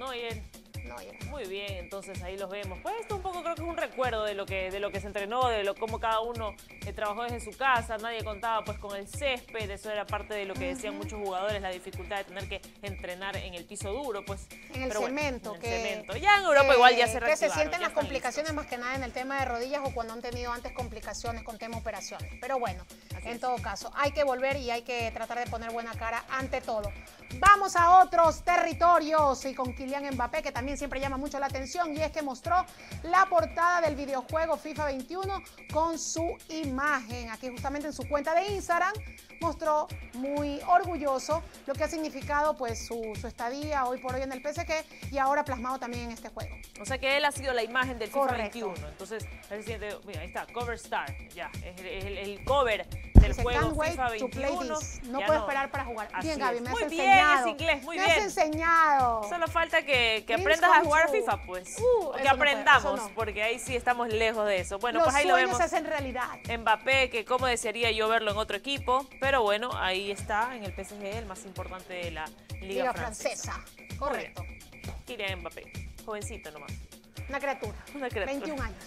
Speaker 4: muy bien, entonces ahí los vemos. Pues esto un poco creo que es un recuerdo de lo que se entrenó, cómo cada uno trabajó desde su casa. Nadie contaba pues con el césped, eso era parte de lo que decían muchos jugadores, la dificultad de tener que entrenar en el piso duro, pues.
Speaker 3: En el cemento.
Speaker 4: Ya en Europa igual ya se reactivaron.
Speaker 3: Que se sienten las complicaciones más que nada en el tema de rodillas o cuando han tenido antes complicaciones con tema operaciones. Pero bueno, en todo caso, hay que volver y hay que tratar de poner buena cara ante todo. Vamos a otros territorios y con Kylian Mbappé, que también siempre llama mucho la atención, y es que mostró la portada del videojuego FIFA 21 con su imagen. Aquí justamente en su cuenta de Instagram mostró muy orgulloso lo que ha significado pues su estadía hoy por hoy en el PSG y ahora plasmado también en este juego.
Speaker 4: O sea que él ha sido la imagen del FIFA 21. Entonces, mira, ahí está, cover star, ya, es el cover del juego FIFA 21.
Speaker 3: No puedo esperar para jugar. Bien, Gaby, me has enseñado.
Speaker 4: Muy bien, es inglés, muy bien.
Speaker 3: Me has enseñado.
Speaker 4: Solo falta que aprendas a jugar FIFA, pues. Que aprendamos, porque ahí sí estamos lejos de eso. Bueno, pues ahí lo vemos.
Speaker 3: Los sueños se hacen realidad.
Speaker 4: Mbappé, que cómo desearía yo verlo en otro equipo, pero bueno, ahí está en el PSG, el más importante de la Liga Francesa.
Speaker 3: Correcto.
Speaker 4: Kylian Mbappé, jovencito nomás.
Speaker 3: Una criatura. 21 años.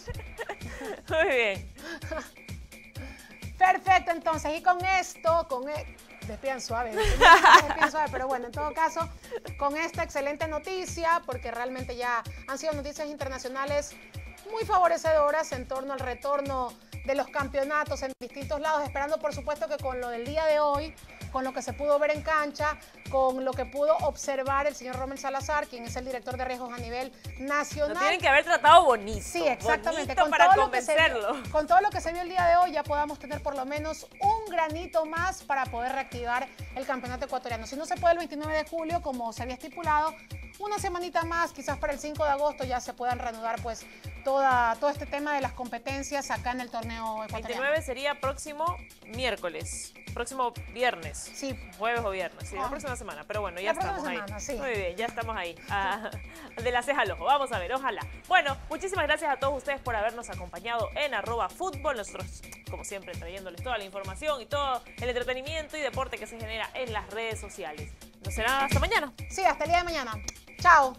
Speaker 4: Muy bien.
Speaker 3: Perfecto, entonces, y con esto, despidan suave, pero bueno, en todo caso, con esta excelente noticia, porque realmente ya han sido noticias internacionales muy favorecedoras en torno al retorno de los campeonatos en distintos lados, esperando por supuesto que con lo del día de hoy, con lo que se pudo ver en cancha, con lo que pudo observar el señor Rommel Salazar, quien es el director de riesgos a nivel nacional.
Speaker 4: Lo tienen que haber tratado bonito.
Speaker 3: Sí, exactamente.
Speaker 4: Bonito para convencerlo.
Speaker 3: Con todo lo que se vio el día de hoy, ya podamos tener por lo menos un granito más para poder reactivar el campeonato ecuatoriano. Si no se puede el 29 de julio, como se había estipulado, una semanita más, quizás para el 5 de agosto ya se puedan reanudar pues todo este tema de las competencias acá en el torneo ecuatoriano.
Speaker 4: 29 sería próximo miércoles. próximo viernes.
Speaker 3: Sí.
Speaker 4: Jueves o viernes. Sí, la próxima semana. Pero bueno, ya estamos ahí.
Speaker 3: Sí.
Speaker 4: Muy bien, ya estamos ahí. De la ceja al ojo. Vamos a ver, ojalá. Bueno, muchísimas gracias a todos ustedes por habernos acompañado en @fútbol. Nosotros, como siempre, trayéndoles toda la información y todo el entretenimiento y deporte que se genera en las redes sociales. Nos será hasta mañana.
Speaker 3: Sí, hasta el día de mañana. Chao.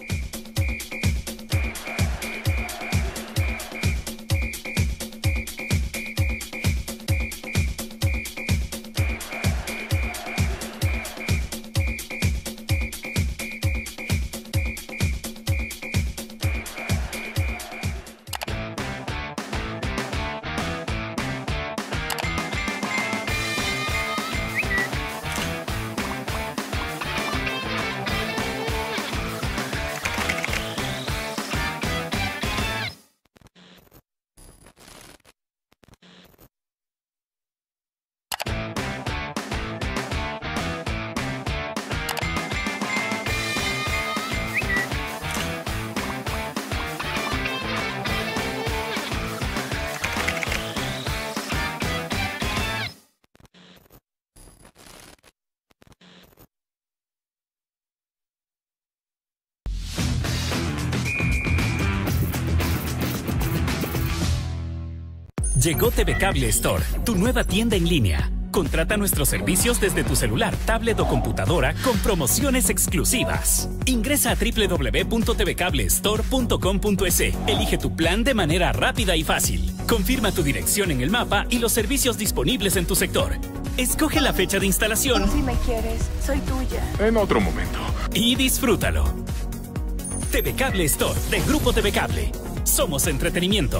Speaker 2: Llegó TV Cable Store, tu nueva tienda en línea. Contrata nuestros servicios desde tu celular, tablet o computadora con promociones exclusivas. Ingresa a www.tvcablestore.com.es. Elige tu plan de manera rápida y fácil. Confirma tu dirección en el mapa y los servicios disponibles en tu sector. Escoge la fecha de instalación.
Speaker 8: Si me quieres, soy tuya.
Speaker 5: En otro momento.
Speaker 2: Y disfrútalo. TV Cable Store de Grupo TV Cable. Somos entretenimiento.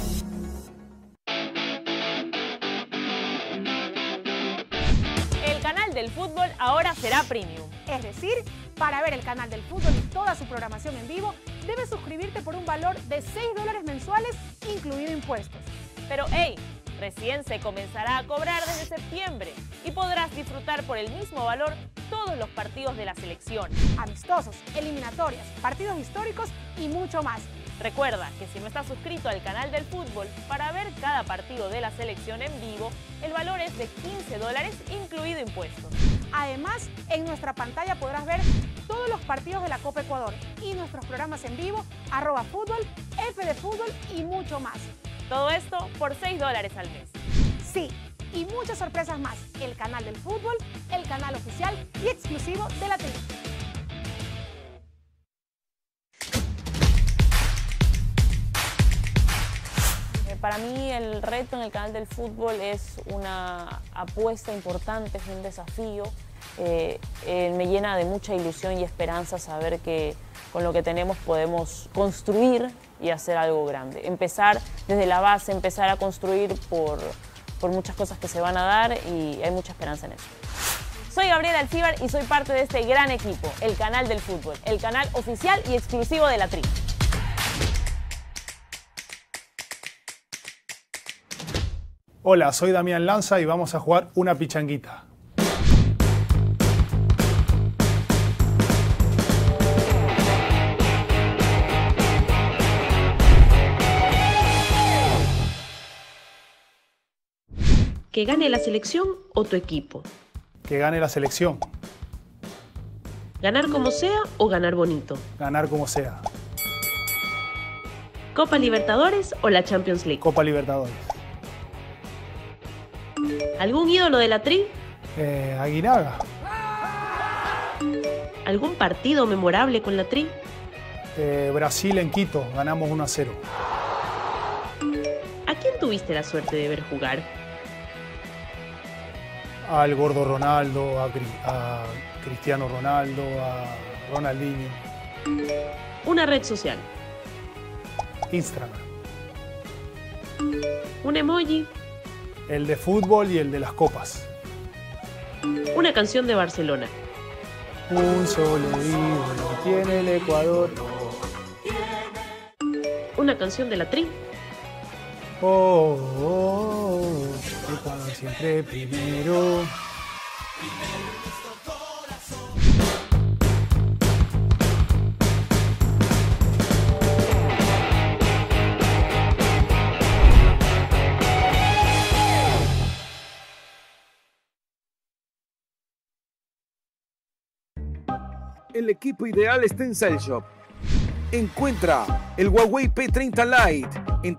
Speaker 4: El fútbol ahora será premium.
Speaker 3: Es decir, para ver el canal del fútbol y toda su programación en vivo, debes suscribirte por un valor de $6 mensuales, incluido impuestos.
Speaker 4: Pero hey, recién se comenzará a cobrar desde septiembre y podrás disfrutar por el mismo valor todos los partidos de la selección.
Speaker 3: Amistosos, eliminatorias, partidos históricos y mucho más.
Speaker 4: Recuerda que si no estás suscrito al canal del fútbol, para ver cada partido de la selección en vivo, el valor es de $15, incluido impuestos.
Speaker 3: Además, en nuestra pantalla podrás ver todos los partidos de la Copa Ecuador y nuestros programas en vivo, @fútbol, F de fútbol y mucho más.
Speaker 4: Todo esto por $6 al mes.
Speaker 3: Sí, y muchas sorpresas más. El canal del fútbol, el canal oficial y exclusivo de la Tri.
Speaker 4: Para mí el reto en el canal del fútbol es una apuesta importante, es un desafío. Me llena de mucha ilusión y esperanza saber que con lo que tenemos podemos construir y hacer algo grande. Empezar desde la base, empezar a construir por muchas cosas que se van a dar y hay mucha esperanza en eso. Soy Gabriela Alcíbar y soy parte de este gran equipo, el canal del fútbol, el canal oficial y exclusivo de la Tri.
Speaker 13: Hola, soy Damián Lanza y vamos a jugar una pichanguita.
Speaker 14: ¿Que gane la selección o tu equipo?
Speaker 13: Que gane la selección.
Speaker 14: ¿Ganar como sea o ganar bonito?
Speaker 13: Ganar como sea.
Speaker 14: ¿Copa Libertadores o la Champions League?
Speaker 13: Copa Libertadores.
Speaker 14: ¿Algún ídolo de la Tri?
Speaker 13: Aguinaga.
Speaker 14: ¿Algún partido memorable con la Tri?
Speaker 13: Brasil en Quito, ganamos 1-0.
Speaker 14: ¿A quién tuviste la suerte de ver jugar?
Speaker 13: Al Gordo Ronaldo, a Cristiano Ronaldo, a Ronaldinho.
Speaker 14: Una red social.
Speaker 13: Instagram.
Speaker 14: Un emoji.
Speaker 13: El de fútbol y el de las copas.
Speaker 14: Una canción de Barcelona.
Speaker 13: Un solo ídolo tiene el Ecuador.
Speaker 14: Una canción de la Tri.
Speaker 13: Oh, oh, oh, Ecuador siempre primero.
Speaker 1: El equipo ideal está en Cell Shop. Encuentra el Huawei P30 Lite en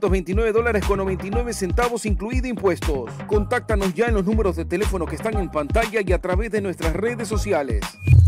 Speaker 1: $329.99 incluido impuestos. Contáctanos ya en los números de teléfono que están en pantalla y a través de nuestras redes sociales.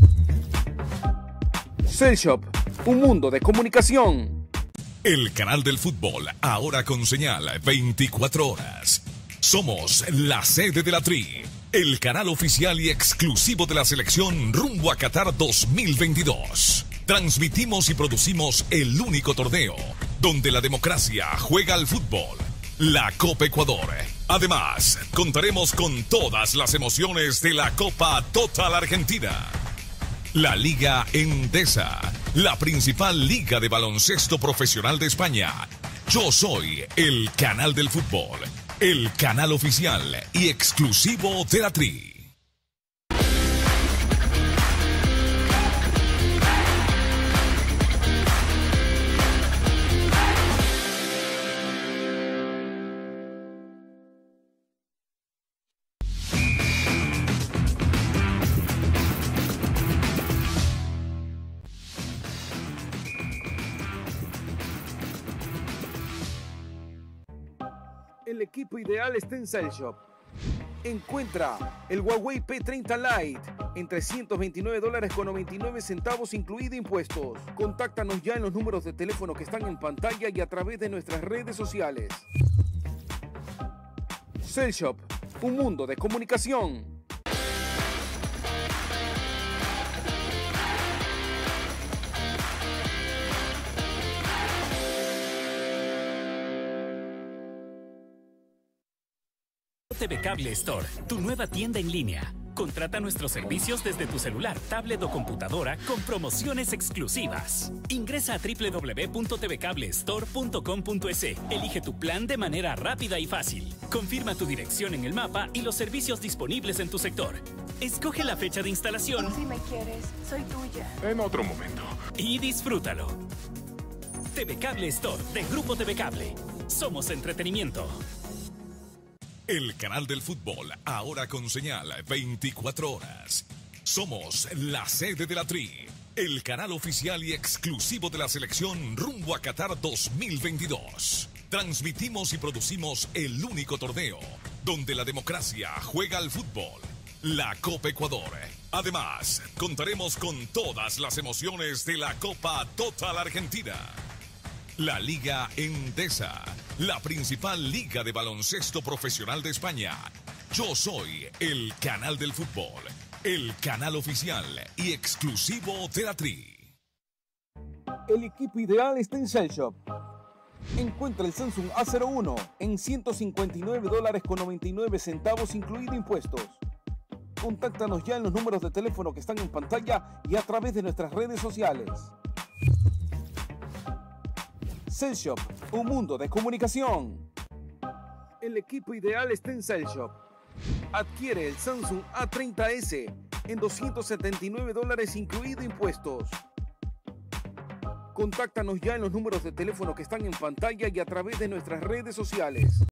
Speaker 1: Cell Shop, un mundo de comunicación.
Speaker 5: El canal del fútbol, ahora con señal 24 horas. Somos la sede de la Tri, el canal oficial y exclusivo de la selección rumbo a Qatar 2022. Transmitimos y producimos el único torneo donde la democracia juega al fútbol, la Copa Ecuador. Además, contaremos con todas las emociones de la Copa Total Argentina. La Liga Endesa, la principal liga de baloncesto profesional de España. Yo soy el canal del fútbol, el canal oficial y exclusivo de la Tri.
Speaker 1: El equipo ideal está en Cell Shop. Encuentra el Huawei P30 Lite en $329.99 incluido impuestos. Contáctanos ya en los números de teléfono que están en pantalla y a través de nuestras redes sociales. Cell Shop, un mundo de comunicación.
Speaker 2: TV Cable Store, tu nueva tienda en línea. Contrata nuestros servicios desde tu celular, tablet o computadora con promociones exclusivas. Ingresa a www.tvcablestore.com.es. Elige tu plan de manera rápida y fácil. Confirma tu dirección en el mapa y los servicios disponibles en tu sector. Escoge la fecha de instalación.
Speaker 8: Si me quieres, soy tuya.
Speaker 5: En otro momento.
Speaker 2: Y disfrútalo. TV Cable Store de Grupo TV Cable. Somos entretenimiento.
Speaker 5: El canal del fútbol, ahora con señal 24 horas. Somos la sede de la Tri, el canal oficial y exclusivo de la selección rumbo a Qatar 2022. Transmitimos y producimos el único torneo donde la democracia juega al fútbol, la Copa Ecuador. Además, contaremos con todas las emociones de la Copa Total Argentina. La Liga Endesa, la principal liga de baloncesto profesional de España. Yo soy el canal del fútbol, el canal oficial y exclusivo de la Tri.
Speaker 1: El equipo ideal está en Cell Shop. Encuentra el Samsung A01 en $159.99 incluido impuestos. Contáctanos ya en los números de teléfono que están en pantalla y a través de nuestras redes sociales. Cell Shop, un mundo de comunicación. El equipo ideal está en Cell Shop. Adquiere el Samsung A30s en $279 incluido impuestos. Contáctanos ya en los números de teléfono que están en pantalla y a través de nuestras redes sociales.